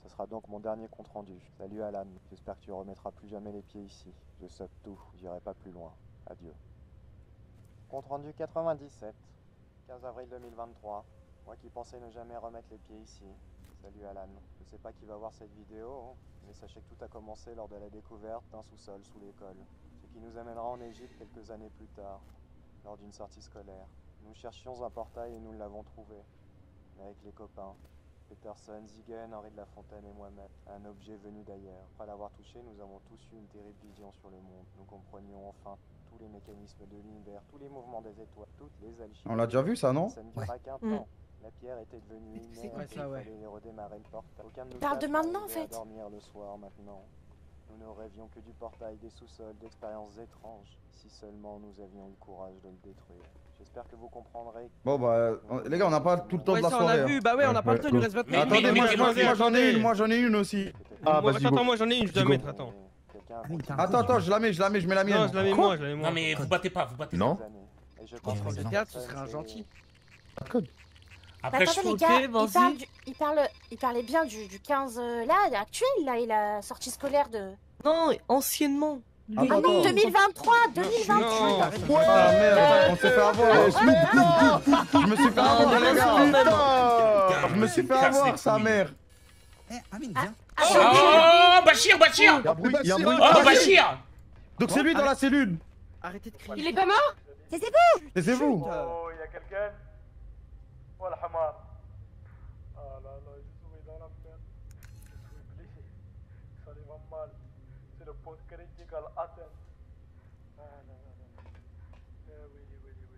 Ce sera donc mon dernier compte rendu. Salut Alan, j'espère que tu remettras plus jamais les pieds ici. Je saute tout, j'irai pas plus loin. Adieu. Compte rendu quatre-vingt-dix-sept, quinze avril deux mille vingt-trois. Moi qui pensais ne jamais remettre les pieds ici. Salut Alan. Je sais pas qui va voir cette vidéo, hein, mais sachez que tout a commencé lors de la découverte d'un sous-sol sous l'école. Ce qui nous amènera en Égypte quelques années plus tard, lors d'une sortie scolaire. Nous cherchions un portail et nous l'avons trouvé. Avec les copains. Peterson, Ziegen, Henri de la Fontaine et moi-même. Un objet venu d'ailleurs. Après l'avoir touché, nous avons tous eu une terrible vision sur le monde. Nous comprenions enfin tous les mécanismes de l'univers, tous les mouvements des étoiles, toutes les alchimies. On l'a déjà vu ça, non? Ça ne dura qu'un Mm. temps. La pierre était devenue inerte, Ouais, il ça, ouais. fallait redémarrer le portail. Aucun de nous Parle de quatre maintenant, en n'arrivait à fait. dormir le soir maintenant. Nous ne rêvions que du portail, des sous-sols, d'expériences étranges. Si seulement nous avions eu le courage de le détruire. J'espère que vous comprendrez. Bon bah, on- les gars, on n'a pas tout le temps Ouais, de la ça, on soirée. a hein. vu. Bah ouais, on a pas le temps, il nous reste vingt Mais- minutes. mais- Attendez, mais- moi, mais- moi, mais- moi, j'en ai une, moi j'en ai une aussi. Ah, Moi, vas-y, attends, go. moi j'en ai une, je dois Go. mettre, attends. Quelqu'un a Ah oui, compris. t'as- Attends, attends, je la mets, je la mets, je mets la mienne. Non, je la mets moi, je la mets moi. Non mais vous battez pas, vous battez Non. pas. Et je Oh, pense que regarde, cette Regarde, ce personne, serait un c'est- gentil. Pas de code. Après, Bah, je... attendez les Ok, gars, il vas-y. parle, du- il, parle, il parlait bien du, du quinze euh, là, actuel, là, et la sortie scolaire de... Non, anciennement. Lui, Attends, Ah non, attends. deux mille vingt-trois, deux mille vingt-huit. Non. Ah merde, on s'est fait avoir. Je me suis fait avoir, les gars. Je me suis fait Casse les avoir, sa couilles. mère. Eh, Amine, viens. Oh, Bachir, Bachir. Il y a bruit, il y a bruit. Oh, Bachir. Donc c'est lui dans la cellule. Arrêtez de crier. Il est pas mort? C'est vous. Et c'est vous. Oh, il y a quelqu'un. Oh, le hamar. Ah là là, je suis dans la merde. Je suis blessé. Ça lui va mal. C'est le point critical atteint. Ah là là là. Eh oui, oui, oui, oui,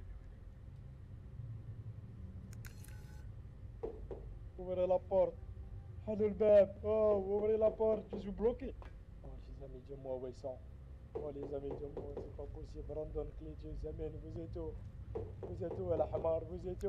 oui. Ouvrez la porte. Allô le bab. Oh, ouvrez la porte. Je suis bloqué. Oh, les amis, dis-moi où ils sont. Oh, les amis, dis-moi, c'est pas possible. Brandon, Clédio, Zamen, vous êtes où? Vous êtes où, El Hamar? Vous êtes où?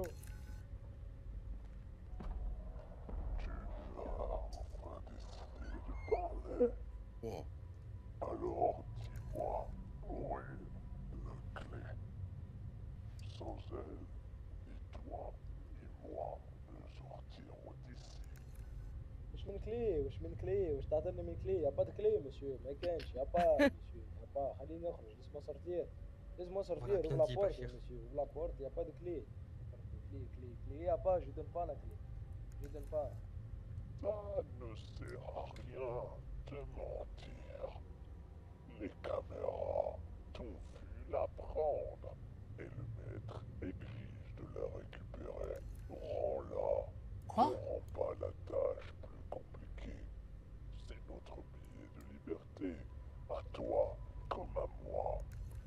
Oh. Alors, dis-moi, où est la clé? Sans elle, ni toi, ni moi ne sortirons d'ici. وش من كلي وش من كلي وش تعطيني من كلي يا با د كلي مسيو ما كانش يا با مسيو يا با خليني نخرج لازم نصرتير لازم نصرتير Voilà, ولا bien dit, بورت Bachir. مسيو ولا بورت يا با د كلي كلي كلي كلي يا با جو دون با لا كلي جو دون با Ça ne sert à rien de mentir. Les caméras t'ont vu la prendre et le maître exige de la récupérer. Rends-la. Quoi? Ne rends pas la tâche plus compliquée. C'est notre billet de liberté. À toi comme à moi.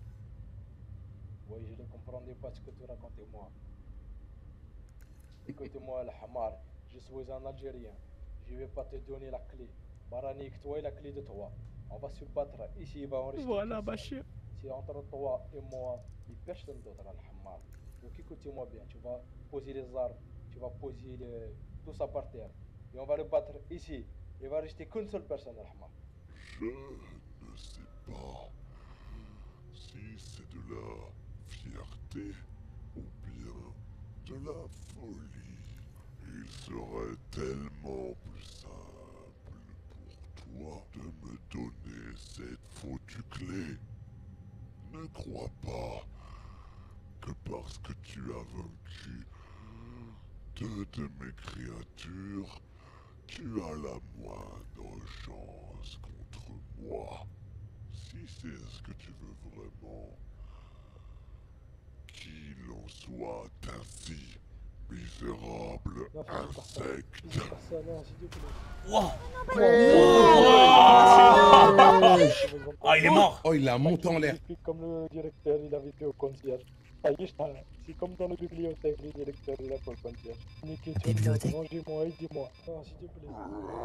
Oui, je ne comprenais pas ce que tu racontais moi. Écoute-moi, le hamar, je suis un Algérien. Je ne vais pas te donner la clé. Baranik, toi et la clé de toi. On va se battre ici, bah, on risque Voilà, tout ça. Bachir. C'est entre toi et moi et personne d'autre, al hamar. Donc écoutez-moi bien, tu vas poser les armes, tu vas poser le- tout ça par terre. Et on va le battre ici. Il va rester qu'une seule personne, al hamar. Je ne sais pas si c'est de la fierté ou bien de la folie. Il serait tellement plus simple pour toi de me donner cette foutue clé. Ne crois pas que parce que tu as vaincu deux de mes créatures, tu as la moindre chance contre moi. Si c'est ce que tu veux vraiment, qu'il en soit ainsi, misérable insecte. Personne, non, s'il te plaît. Wow. Oh. Ah, il est mort. Oh, il l'a monté en l'air. J'explique comme le directeur, il avait été au concierge. Ah, il est là. C'est comme dans la bibliothèque, le directeur, il a fait au concierge. Bibliothèque. Rangez-moi, aidez-moi. Non, s'il te plaît.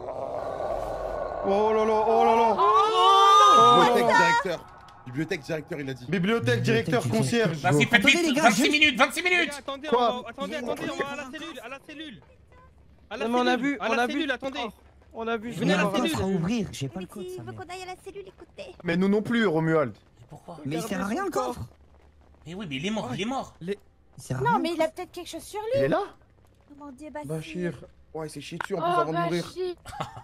Oh là là, oh là là. Bibliothèque directeur. Bibliothèque directeur, il a dit. Bibliothèque, directeur, concierge. Vas-y, faites Attendez, les vite. gars, vingt-six juste- minutes, vingt-six Les minutes. gars, attendez, Quoi on va, attendez, attendez, on va à la cellule, à la cellule. À la Non, mais on a cellule, vu, à on la a vu. cellule, attendez. Oh, on a vu. Venez à la Le code cellule. sera à ouvrir, j'ai pas Mais le code, s'il ça veut merde. qu'on aille à la cellule, écoutez. Mais nous non plus, Romuald. Mais pourquoi? Mais il sert à rien le coffre. Mais oui, mais il est mort, il est mort. Il sert à Non, rien. mais il a peut-être quelque chose sur lui. Il est là? Oh mon dieu, Bachir. Bachir. Ouais, il s'est chié dessus en plus Oh, avant de bah, mourir. chier.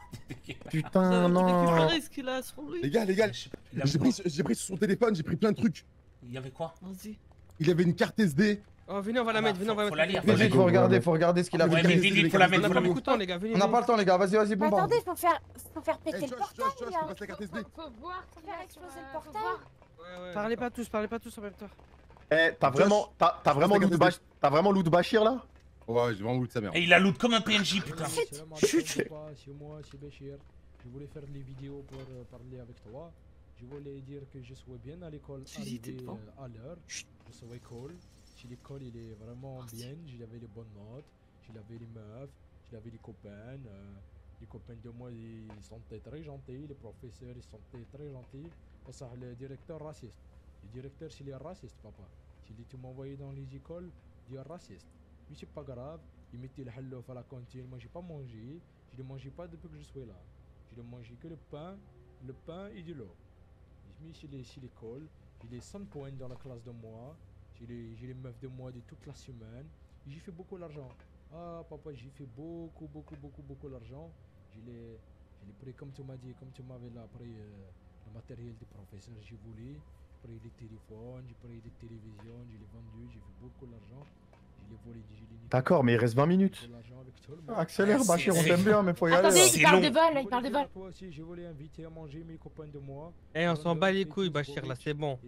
Putain, non. Récupérer ce qu'il a sur lui. Les gars, les gars, j'ai pris, j'ai pris sur son téléphone, j'ai pris plein de trucs. Il y avait quoi? Vas-y. Il avait une carte S D. Oh, venez, on va la Ah mettre, bah, venez, on va faut la la mettre. lire, Vite, vite, faut regarder, faut regarder ce qu'il a Ouais, fait. mais vite, vite, faut la mettre, On a faut pas la beaucoup de mettre. temps, les gars, venez. On n'a pas le temps, les gars, vas-y, vas-y, Mais bombarde. attendez, faut faire, faut faire péter Eh, le Josh, portail Josh, Josh, là. je passe la carte S D. Faut voir, Faut faire exploser le faut portail. voir. Parlez pas tous, parlez pas tous en même temps. Eh, t'as vraiment, t'as t'as vraiment loot Bachir, t'as vraiment loot Bachir là? Ouais, j'ai vraiment loot sa mère. Et il a loot comme un P N J, putain. Chut, chut. C'est moi, c'est Bachir. Je voulais faire les vidéos pour euh, parler avec toi. Je voulais dire que je sois bien à l'école, arrivé euh, à l'heure. Je sois cool. Si l'école il est vraiment bien, j'avais les bonnes notes, j'avais les meufs, j'avais les copains. Euh, les copains de moi ils sont très gentils, les professeurs ils sont très gentils. Parce que le directeur raciste. Le directeur s'il est raciste, papa. S'il dit tu m'envoyais dans les écoles, il est raciste. Mais c'est pas grave, il mettait le hallouf à la cantine, moi j'ai pas mangé, je ne mangeais pas depuis que je suis là. Je ne mangeais que le pain, le pain et de l'eau. Je me suis mis chez l'école, j'ai les cent points dans la classe de moi, j'ai les, j'ai les meufs de moi de toute la semaine, et j'ai fait beaucoup d'argent. Ah papa, j'ai fait beaucoup, beaucoup, beaucoup, beaucoup d'argent. Je l'ai pris comme tu m'as dit, comme tu m'avais là, après euh, le matériel des professeurs, j'ai voulu, j'ai pris les téléphones, j'ai pris les télévisions, je l'ai vendu, j'ai fait beaucoup d'argent. D'accord, mais il reste vingt minutes. Accélère, Bachir, on t'aime bien, mais faut y aller. Attendez, là. il parle de vol, il parle de vol. Toi aussi, je voulais inviter à manger mes copains de moi. Eh, on s'en bat les couilles, Bachir, là, c'est bon.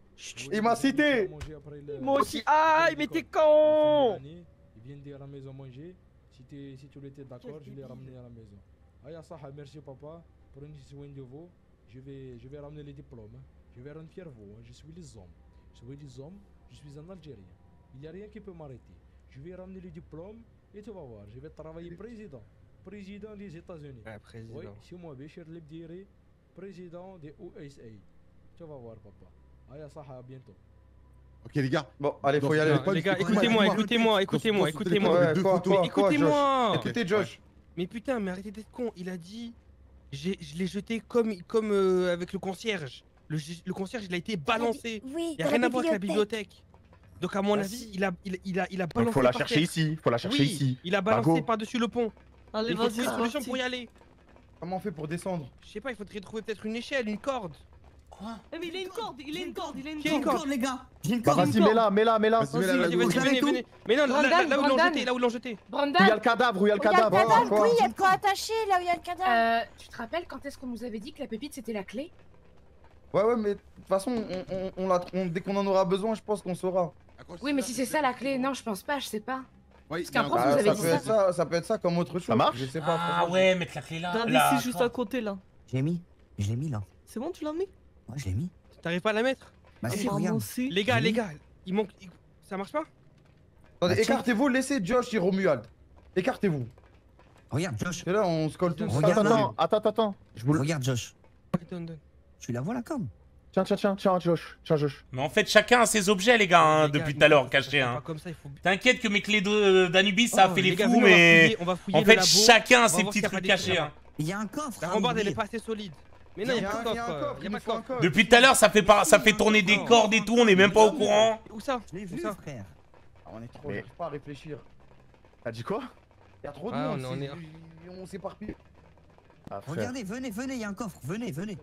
Il m'a cité. Moi aussi. Ah, mais t'es con. Ils viennent dire à la maison manger. Si, si tu étais d'accord, je les ramener à la maison. Ah, ça, merci papa. Prenez soin de vous. Je vais, je vais ramener les diplômes. Je vais rendre fier vous. Je suis les hommes. Je suis les hommes. Je suis un Algérien. Il n'y a rien qui peut m'arrêter. Je vais ramener le diplôme et tu vas voir. Je vais travailler président. Président des États-Unis. Ah, président. Oui, c'est moi, Bachir Lebdiri, président des U S A. Tu vas voir, papa. Aya Saha, à bientôt. Ok, les gars. Bon, allez, faut y aller. Les gars, écoutez-moi, écoutez-moi, écoutez-moi, écoutez-moi. Écoutez-moi. Écoutez, Josh. Mais putain, mais arrêtez d'être con. Il a dit, j'ai- je l'ai jeté comme, comme euh, avec le concierge. Le, le concierge, il a été balancé. Oui, Il n'y a dans rien la à voir avec la bibliothèque. bibliothèque. Donc à mon Ah, avis, si. il a, il, il a, il a Donc balancé. faut la par chercher terre. ici, faut la chercher Oui, ici. il a Bah, balancé go. par-dessus le pont. Allez, Il faut vas-y, trouver une c'est solution parti. pour y aller. Comment on fait pour descendre? Je sais pas, il faudrait trouver peut-être une échelle, une corde. Quoi? Eh, mais il a une corde, il a une corde, il a une Qui a une corde. corde les gars. J'ai une Bah corde. vas-y, mets-la, mets-la, mets-la. Vas-y, mets-la, Vas-y, vas-y, vas-y, Vous venez, avez venez. Mais non, là, là, là, là où ils l'ont Brandon. jeté, là où ils l'ont jeté. Brandon, Il y a le cadavre, où il y a le Il y a le cadavre. cadavre, Quoi oui, il y a de quoi attacher là où il y a le cadavre. euh, tu te rappelles quand est-ce qu'on nous avait dit que la pépite c'était la clé? Ouais, ouais, mais de toute façon, on, on, on la, on- dès qu'on en aura besoin, je pense qu'on saura. Oui, mais si c'est ça la clé, non, je pense pas, je sais pas. Oui, Parce qu'un il y a prof un- nous Bah, avait ça dit peut ça. être ça, ça peut être ça comme autre chose. Ça marche? Je sais pas. Ah franchement. ouais, mettre la clé là. Dans là, ici, juste quoi. à côté là. J'ai mis. Je l'ai mis là. C'est bon, tu l'as mis? Ouais, je l'ai mis. T'arrives pas à la mettre? Bah si, Pardon, regarde. si. Les gars, J'ai les mis. gars, il manque. il- Ça marche pas? Attendez, Bah, tiens. écartez-vous, laissez Josh et Romuald. Écartez-vous. Regarde, Josh. Et là, on se colle tous. Regarde, Attends, attends, attends, attends. Je vous le... Regarde, Josh. Donne, donne. Tu la vois la com? Tiens, tiens, tiens, tiens, Josh. Tiens, Josh. Mais en fait, chacun a ses objets, les gars, hein, Les gars, depuis mais tout à l'heure, ça cachés. fait Hein. pas comme ça, il faut- T'inquiète que mes clés de- d'Anubis, ça a Oh, fait les les gars, fous, venez, on va mais fouiller- on va fouiller en le fait, labo. chacun On a va ses voir petits s'il y a pas trucs des cachés. trucs Hein. Il y a un coffre. La à rambarde, elle est ouvrir. pas assez solide. Mais non, il y a pas de Il y a un coffre. coffre, Il y a il pas nous de faut un coffre. coffre. Depuis tout à l'heure, ça fait pas, ça fait tourner des cordes et tout, on est même pas au courant. Où ça? Je l'ai Où vu, ça? frère. Ah, on est trop, Mais- j'arrive pas à réfléchir. T'as dit quoi? Il y a trop de Ah, monde, on est- c'est- on s'éparpille. Ah, frère. Regardez, venez, venez, il y a un coffre. Venez, venez.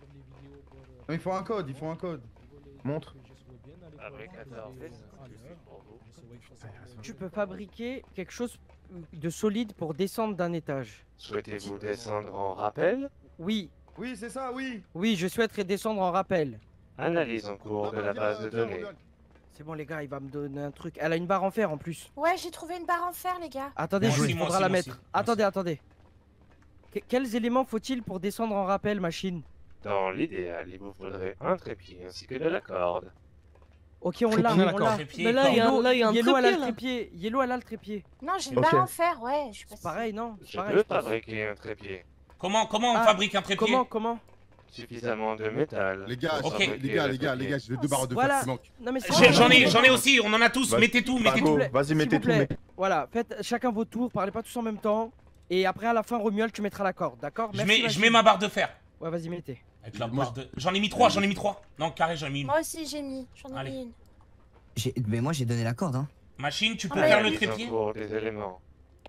Non, il faut un code, il faut un code. Montre. Tu peux fabriquer quelque chose de solide pour descendre d'un étage. Souhaitez-vous descendre en rappel? Oui, Oui, c'est ça, oui. oui, je souhaiterais descendre en rappel. Analyse en cours de la base de données. C'est bon les gars, il va me donner un truc. Elle a une barre en fer en plus. Ouais, j'ai trouvé une barre en fer, les gars. Attendez, Moi je aussi, il moi faudra aussi, la moi mettre. aussi. Moi Attendez, attendez. Que- quels éléments faut-il pour descendre en rappel, machine? Dans l'idéal, il vous faudrait un trépied ainsi que de la corde. Ok, on l'a, Trépied, on d'accord. l'a. Trépied, Mais là, il y a, Yellow, là, il y a un Yellow, elle a trépied le là. trépied. Yellow, elle a le trépied. Non, j'ai une Ok. barre en fer, ouais. Je suis pas C'est pareil, non? C'est Je pareil, peux je pense. fabriquer un trépied. Comment, comment on Ah, fabrique un trépied? Comment, comment? Suffisamment de métal. Les gars, pour Ok. fabriquer les gars, le les gars, les trépied. gars, j'ai les deux barres de Voilà. fer qui manquent. Non mais c'est J'ai- bon, J'en ai, non, j'en ai non, aussi, on en a tous, Vas-y. mettez tout, Bah, mettez go. tout. plaît, Vas-y, s'il mettez vous tout. plaît. mettez- Voilà, faites chacun vos tours, parlez pas tous en même temps. Et après, à la fin, Romuald, tu mettras la corde, d'accord? Je Merci, mets, je machine. mets ma barre de fer. Ouais, vas-y, mettez. Avec la poche de... J'en ai mis trois, j'en ai mis trois. Non, carré, j'en ai mis une. Moi aussi, j'ai mis. J'en ai Allez. mis une. J'ai- Mais moi, j'ai donné la corde, hein. Machine, tu peux Ah, mais- faire le Analyse en trépied? cours des éléments.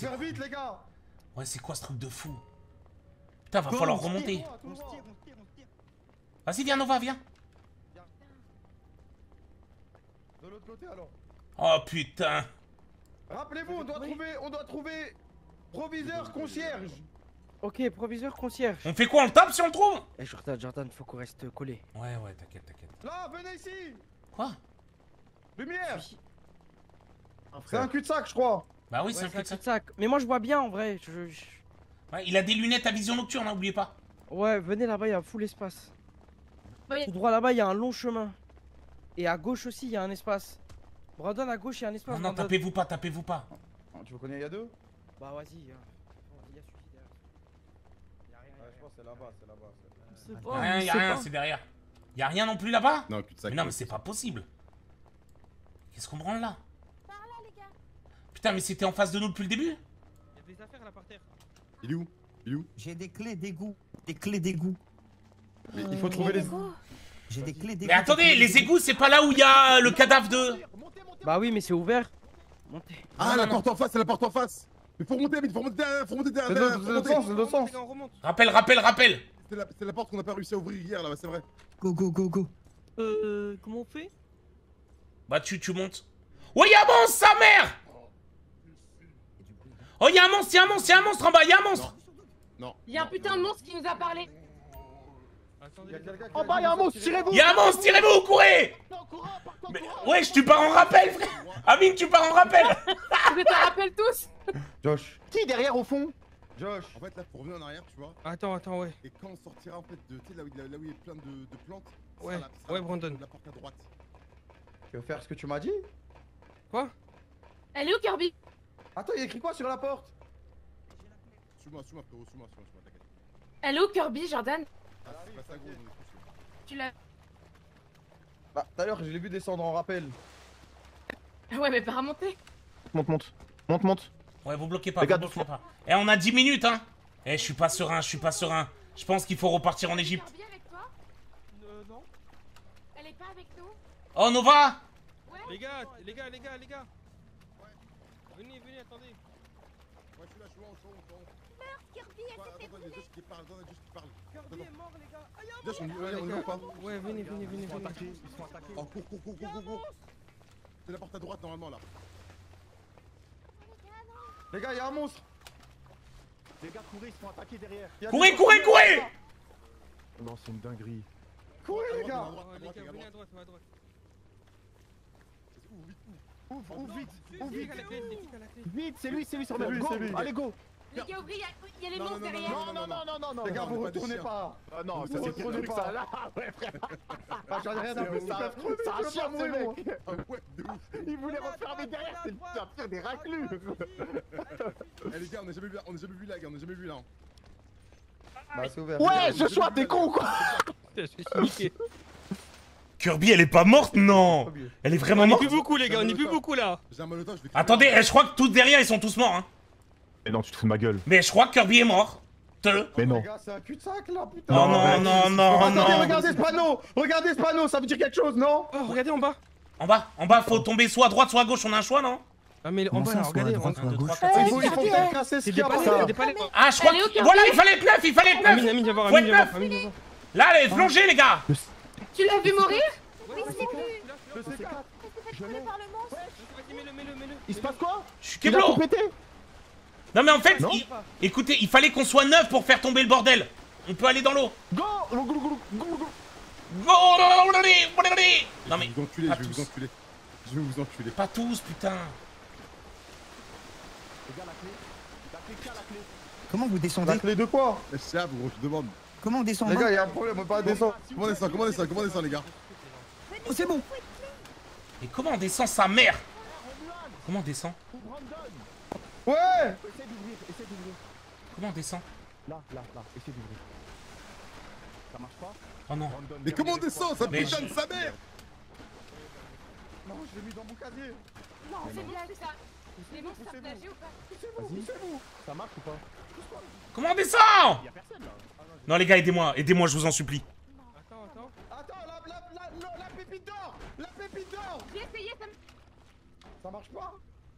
c'est faire vite, les gars. Ouais, c'est quoi ce truc de fou? Putain, va Bon, falloir on se tire, remonter. on se tire, on se tire, on se tire. Vas-y, viens, Nova, viens. De l'autre côté alors. Oh putain. Rappelez-vous, on doit trouver, on doit trouver proviseur concierge. Ok, proviseur concierge. On fait quoi? On le tape si on le trouve? Eh Jordan, Jordan, faut qu'on reste collé. Ouais, ouais, t'inquiète, t'inquiète. Là, venez ici. Quoi? Lumière. C'est un cul-de-sac, je crois. Bah oui, Ouais, c'est un c'est un cul-de-sac. cul-de-sac. Mais moi je vois bien en vrai. Je- je- Ouais, il a des lunettes à vision nocturne, hein, oubliez pas. Ouais, venez là-bas, il y a full espace. Tout droit là-bas, il y a un long chemin. Et à gauche aussi, il y a un espace. Brandon, à gauche, il y a un espace. Non, non, Brandon. tapez-vous pas, tapez-vous pas. Tu veux qu'on y a deux? Bah vas-y. hein. Il y a celui derrière. Y a rien, y a Ouais, je pense que c'est là-bas, c'est là-bas. C'est Y'a pas, rien, je y'a sais rien, pas. c'est derrière. Y'a rien non plus là-bas? Non, cul-de-sac. Mais non, mais c'est pas possible. Qu'est-ce qu'on branle là? Par là, les gars. Putain, mais c'était en face de nous depuis le début? Il y a des affaires là par terre. Il est où? Il est où? J'ai des clés d'égout. Des clés d'égout. Mais il faut trouver les. J'ai des clés d'égout. Mais attendez, les égouts, c'est pas là où il y a le cadavre de... Bah oui, mais c'est ouvert. Montez. Ah, Non, la non, porte en face, c'est la porte en face. Mais faut remonter, mais faut remonter derrière, faut remonter derrière. C'est derrière, l'autre faut c'est l'autre remonter. sens, c'est l'autre sens. Les gars, on remonte. Rappel, rappel, rappel. C'est la, c'est la porte qu'on n'a pas réussi à ouvrir hier là-bas, c'est vrai. Go, go, go, go. Euh, comment on fait? Bah tu, tu montes. Oh, y'a un monstre, sa mère! Oh, y'a un monstre, y'a un monstre, y'a un monstre en bas, y'a un monstre! Non. Il y a un putain de monstre qui nous a parlé. Attendez. Il y a quelqu'un qui En bas, il y a un monstre, tirez-vous. Y'a un monstre, tirez-vous, courez! Mais, wesh, tu pars en rappel, frère! Amine, tu pars en rappel! Vous te rappelle tous? Josh. Qui derrière au fond? Josh. En fait, là, faut revenir en arrière, tu vois. Attends, attends, ouais. Et quand on sortira en fait de. Tu sais, là, où il y a- là où il y a plein de, de plantes. ça Ouais, sera la- ça sera ouais, la- Brandon. La porte à droite. Tu veux faire ce que tu m'as dit? Quoi? Elle est où, Kirby? Attends, il y a écrit quoi sur la porte? Suis-moi, suis-moi, frérot, suis-moi, suis-moi, suis-moi, t'inquiète. Elle est où, Kirby, Jordan? Ah, c'est pas ça, gros, on est tous là. Tu l'as. Bah, tout à l'heure, je l'ai vu descendre en rappel. Ouais, mais pas remonter. Monte, monte. Monte, monte. Ouais, vous bloquez pas, Les gars, vous bloquez pas. Eh, on a dix minutes, hein! Eh, je suis pas serein, je suis pas serein. Je pense qu'il faut repartir en Égypte. Kirby avec toi? Euh, non. Elle est pas avec nous? Oh, Nova! Les gars, les gars, les gars, les gars. Venez, venez, attendez. Ouais, je suis là, je suis en chaud, en chaud. Kirby, elle Ouais, s'est fait attends, il y a brûler. Josh qui parle, attends, il y a Josh qui parle. Kirby est mort, les gars. Aïe, aïe, Josh, on y Ouais, ouais, on y les va ou gars. pas? Ouais, venez, venez, venez, Ils sont venez. attaqués, ils sont attaqués. Oh, cours, cours, cours, cours, cours, cours. C'est la porte à droite normalement là. Les gars, il y a un monstre. Les gars, courez, ils se font attaquer derrière. Il y a Courez, des- courez, courez! Non, c'est une dinguerie. Courez, les gars. À droite, Oh, à les droite, gars, à venez droite. à droite, à droite. Ouvre vite, ouvre. Ouvre, ouvre vite, ouvre C'est vite. qui à la clé, c'est qui à la clé? Vite, c'est lui, c'est lui sur C'est le lui, go. c'est lui. Allez, go. Les gars, ouvrez, il y a- il y a les Non, monstres non, non, derrière. Non, non, non, non, non, non. Les gars, on vous est pas des retournez chiens. pas. Ah non, Vous ça c'est retournez le truc pas. ça là. Ouais, frère. Ah, j'en ai rien à C'est foutre. ça, Ça crever, c'est un je veux chien, pas ce mourir. mec. Ah ouais, de ouf. Il voulait refermer derrière, c'est le pire des raclus. Eh les gars, on a jamais vu là, on a jamais vu là, gars, on a jamais vu là. hein. Bah, c'est ouvert. Ouais, ce soir, t'es con quoi. Putain, je suis niqué. Kirby, elle est pas morte, non! Elle est vraiment On est morte? plus beaucoup, les gars, on est plus beaucoup là. J'ai un molotov, je vais. Attendez, eh, je crois que tous derrière, ils sont tous morts, hein. Mais non, tu te fous de ma gueule. Mais je crois que Kirby est mort. Te. Mais non. Les gars, c'est un cul-de-sac là, putain. Non, non, non, non, Attendez, non. regardez ce panneau. Regardez ce panneau, ça veut dire quelque chose, non? Oh, regardez en bas. En bas, en bas, faut tomber soit à droite, soit à gauche, on a un choix, non? Ah, mais en Comment bas, ça, là, soit à regardez. droite, on- soit à un, deux, gauche? trois, quatre, Il cinq, faut, six. il faut peut-être casser ce C'est qu'il y des a par palais, ça. c'est des palais. Ah, je crois Elle est où, que... Kirby? Voilà, il fallait être neuf, il fallait être Amine, neuf. Amine, viens voir, Faut Amine, être viens neuf. voir, Amine, viens voir. Là, allez, plongez, les gars. Tu l'as vu mourir? Oui, c'est plus. Le C quatre. Elle s'est fait brûler par le monstre. Mets-le, mets-le, mets-le. Il se passe quoi? Je suis Il a Keblo. tout pété. Non, mais en fait, Non. il- écoutez, il fallait qu'on soit neuf pour faire tomber le bordel. On peut aller dans l'eau. Go. Go, go, go, go, go. Go, non, mais Je vais vous enculer, pas je vais vous tous. enculer. Je vais vous enculer. Pas tous, putain. Regarde la clé. La clé, tiens la clé. Comment vous La descendez? clé de quoi? Eh, c'est là, gros, je te demande. Comment on descend en Les bas? gars, il y a un problème, on peut pas descendre. Comment on descend, comment on descend, comment on descend, les gars? Oh, c'est bon. Et comment on descend sa mère? Comment on descend? Ouais. Essaye d'ouvrir, essaye d'ouvrir. Comment on descend? Là, là, là, essaye d'ouvrir. Ça marche pas? Oh non. Brandon, Mais comment on dernier descend? espoir. Ça Mais putain je- de sa mère! Non, je l'ai mis dans mon casier. Non, c'est bien ça. Les monstres savent nager ou pas? Poussez-vous, Vas-y. poussez-vous. Ça marche ou pas? Comment on descend? Y'a personne là. Non, les gars, aidez-moi, aidez-moi, je vous en supplie. Attends, attends. Attends, la, la, la, la, la pépite d'or. La pépite d'or. J'ai essayé, ça me... Ça marche pas?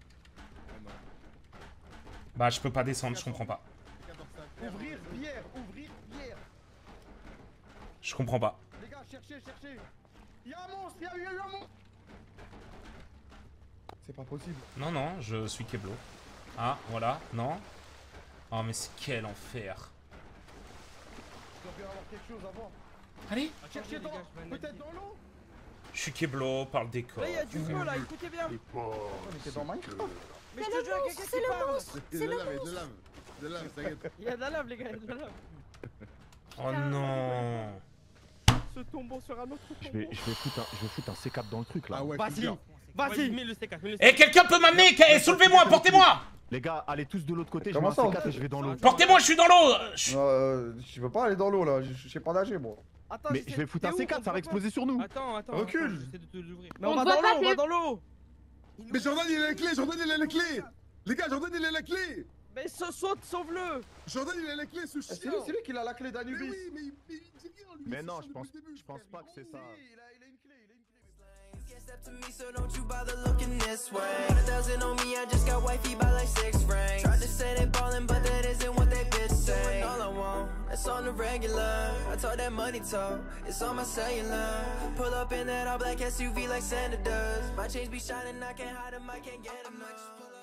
Bah, je peux pas descendre, je comprends pas. Ouvrir bière, ouvrir bière. Je comprends pas. Les gars, cherchez, cherchez. Il y a un monstre, il y a eu un monstre. C'est pas possible. Non, non, je suis Keblo. Ah, voilà, non. Oh, mais c'est quel enfer. Je dois bien avoir quelque chose avant. Allez. Cherchez dans... Peut-être dans l'eau. Je suis Keblo, parle des corps. Là, il y a du feu, là, écoutez bien. On était dans Minecraft. Mais je te jure, il y a quelqu'un qui parle. Il y a de la lave, il y a de la lave. De la lave, t'inquiète. Il y a de la lave, les gars, il y a de la lave. Oh non. Ce tombeau sera notre tombeau. Je vais, je vais foutre un, je vais foutre un C quatre dans le truc là. Ah ouais, Vas-y, vas-y, mets le C quatre. Eh, quelqu'un peut m'amener. Eh, soulevez-moi, portez-moi. Les gars, allez tous de l'autre côté, je mets Comment un ça, C on quatre peut- et je vais dans l'eau. Portez-moi, je suis dans l'eau. Euh, je veux pas aller dans l'eau là, je je sais pas nager moi. Attends, Mais je vais foutre un t'es C où, quatre, on ça va voit exploser sur nous. Attends, attends. Recule. attends, j'essaie de te l'ouvrir. Mais on, On va voit dans pas, l'eau, on va Théo. dans l'eau. Mais Jordan, il a la clé, Jordan, il a la clé. Les gars, Jordan, il a la clé. Mais sa- saute, sauve-le. Jordan, il a la clé, ce Eh, C'est chien. lui, c'est lui qui a la clé Mais d'Anubis. oui, mais il mais il dit rien, lui. Mais c'est non, ça je depuis pense, le début, je pense frère. pas que c'est ça. Il a, il a une clé, il a une clé. To me, so don't you bother looking this way. A thousand on me, I just got wifey by like six rings. Tried to say they ballin', but that isn't what they bitch say. All I want, it's on the regular. I talk that money talk, it's on my cellular. Pull up in that all black S U V like Santa does. My chains be shining, I can't hide them, I can't get them.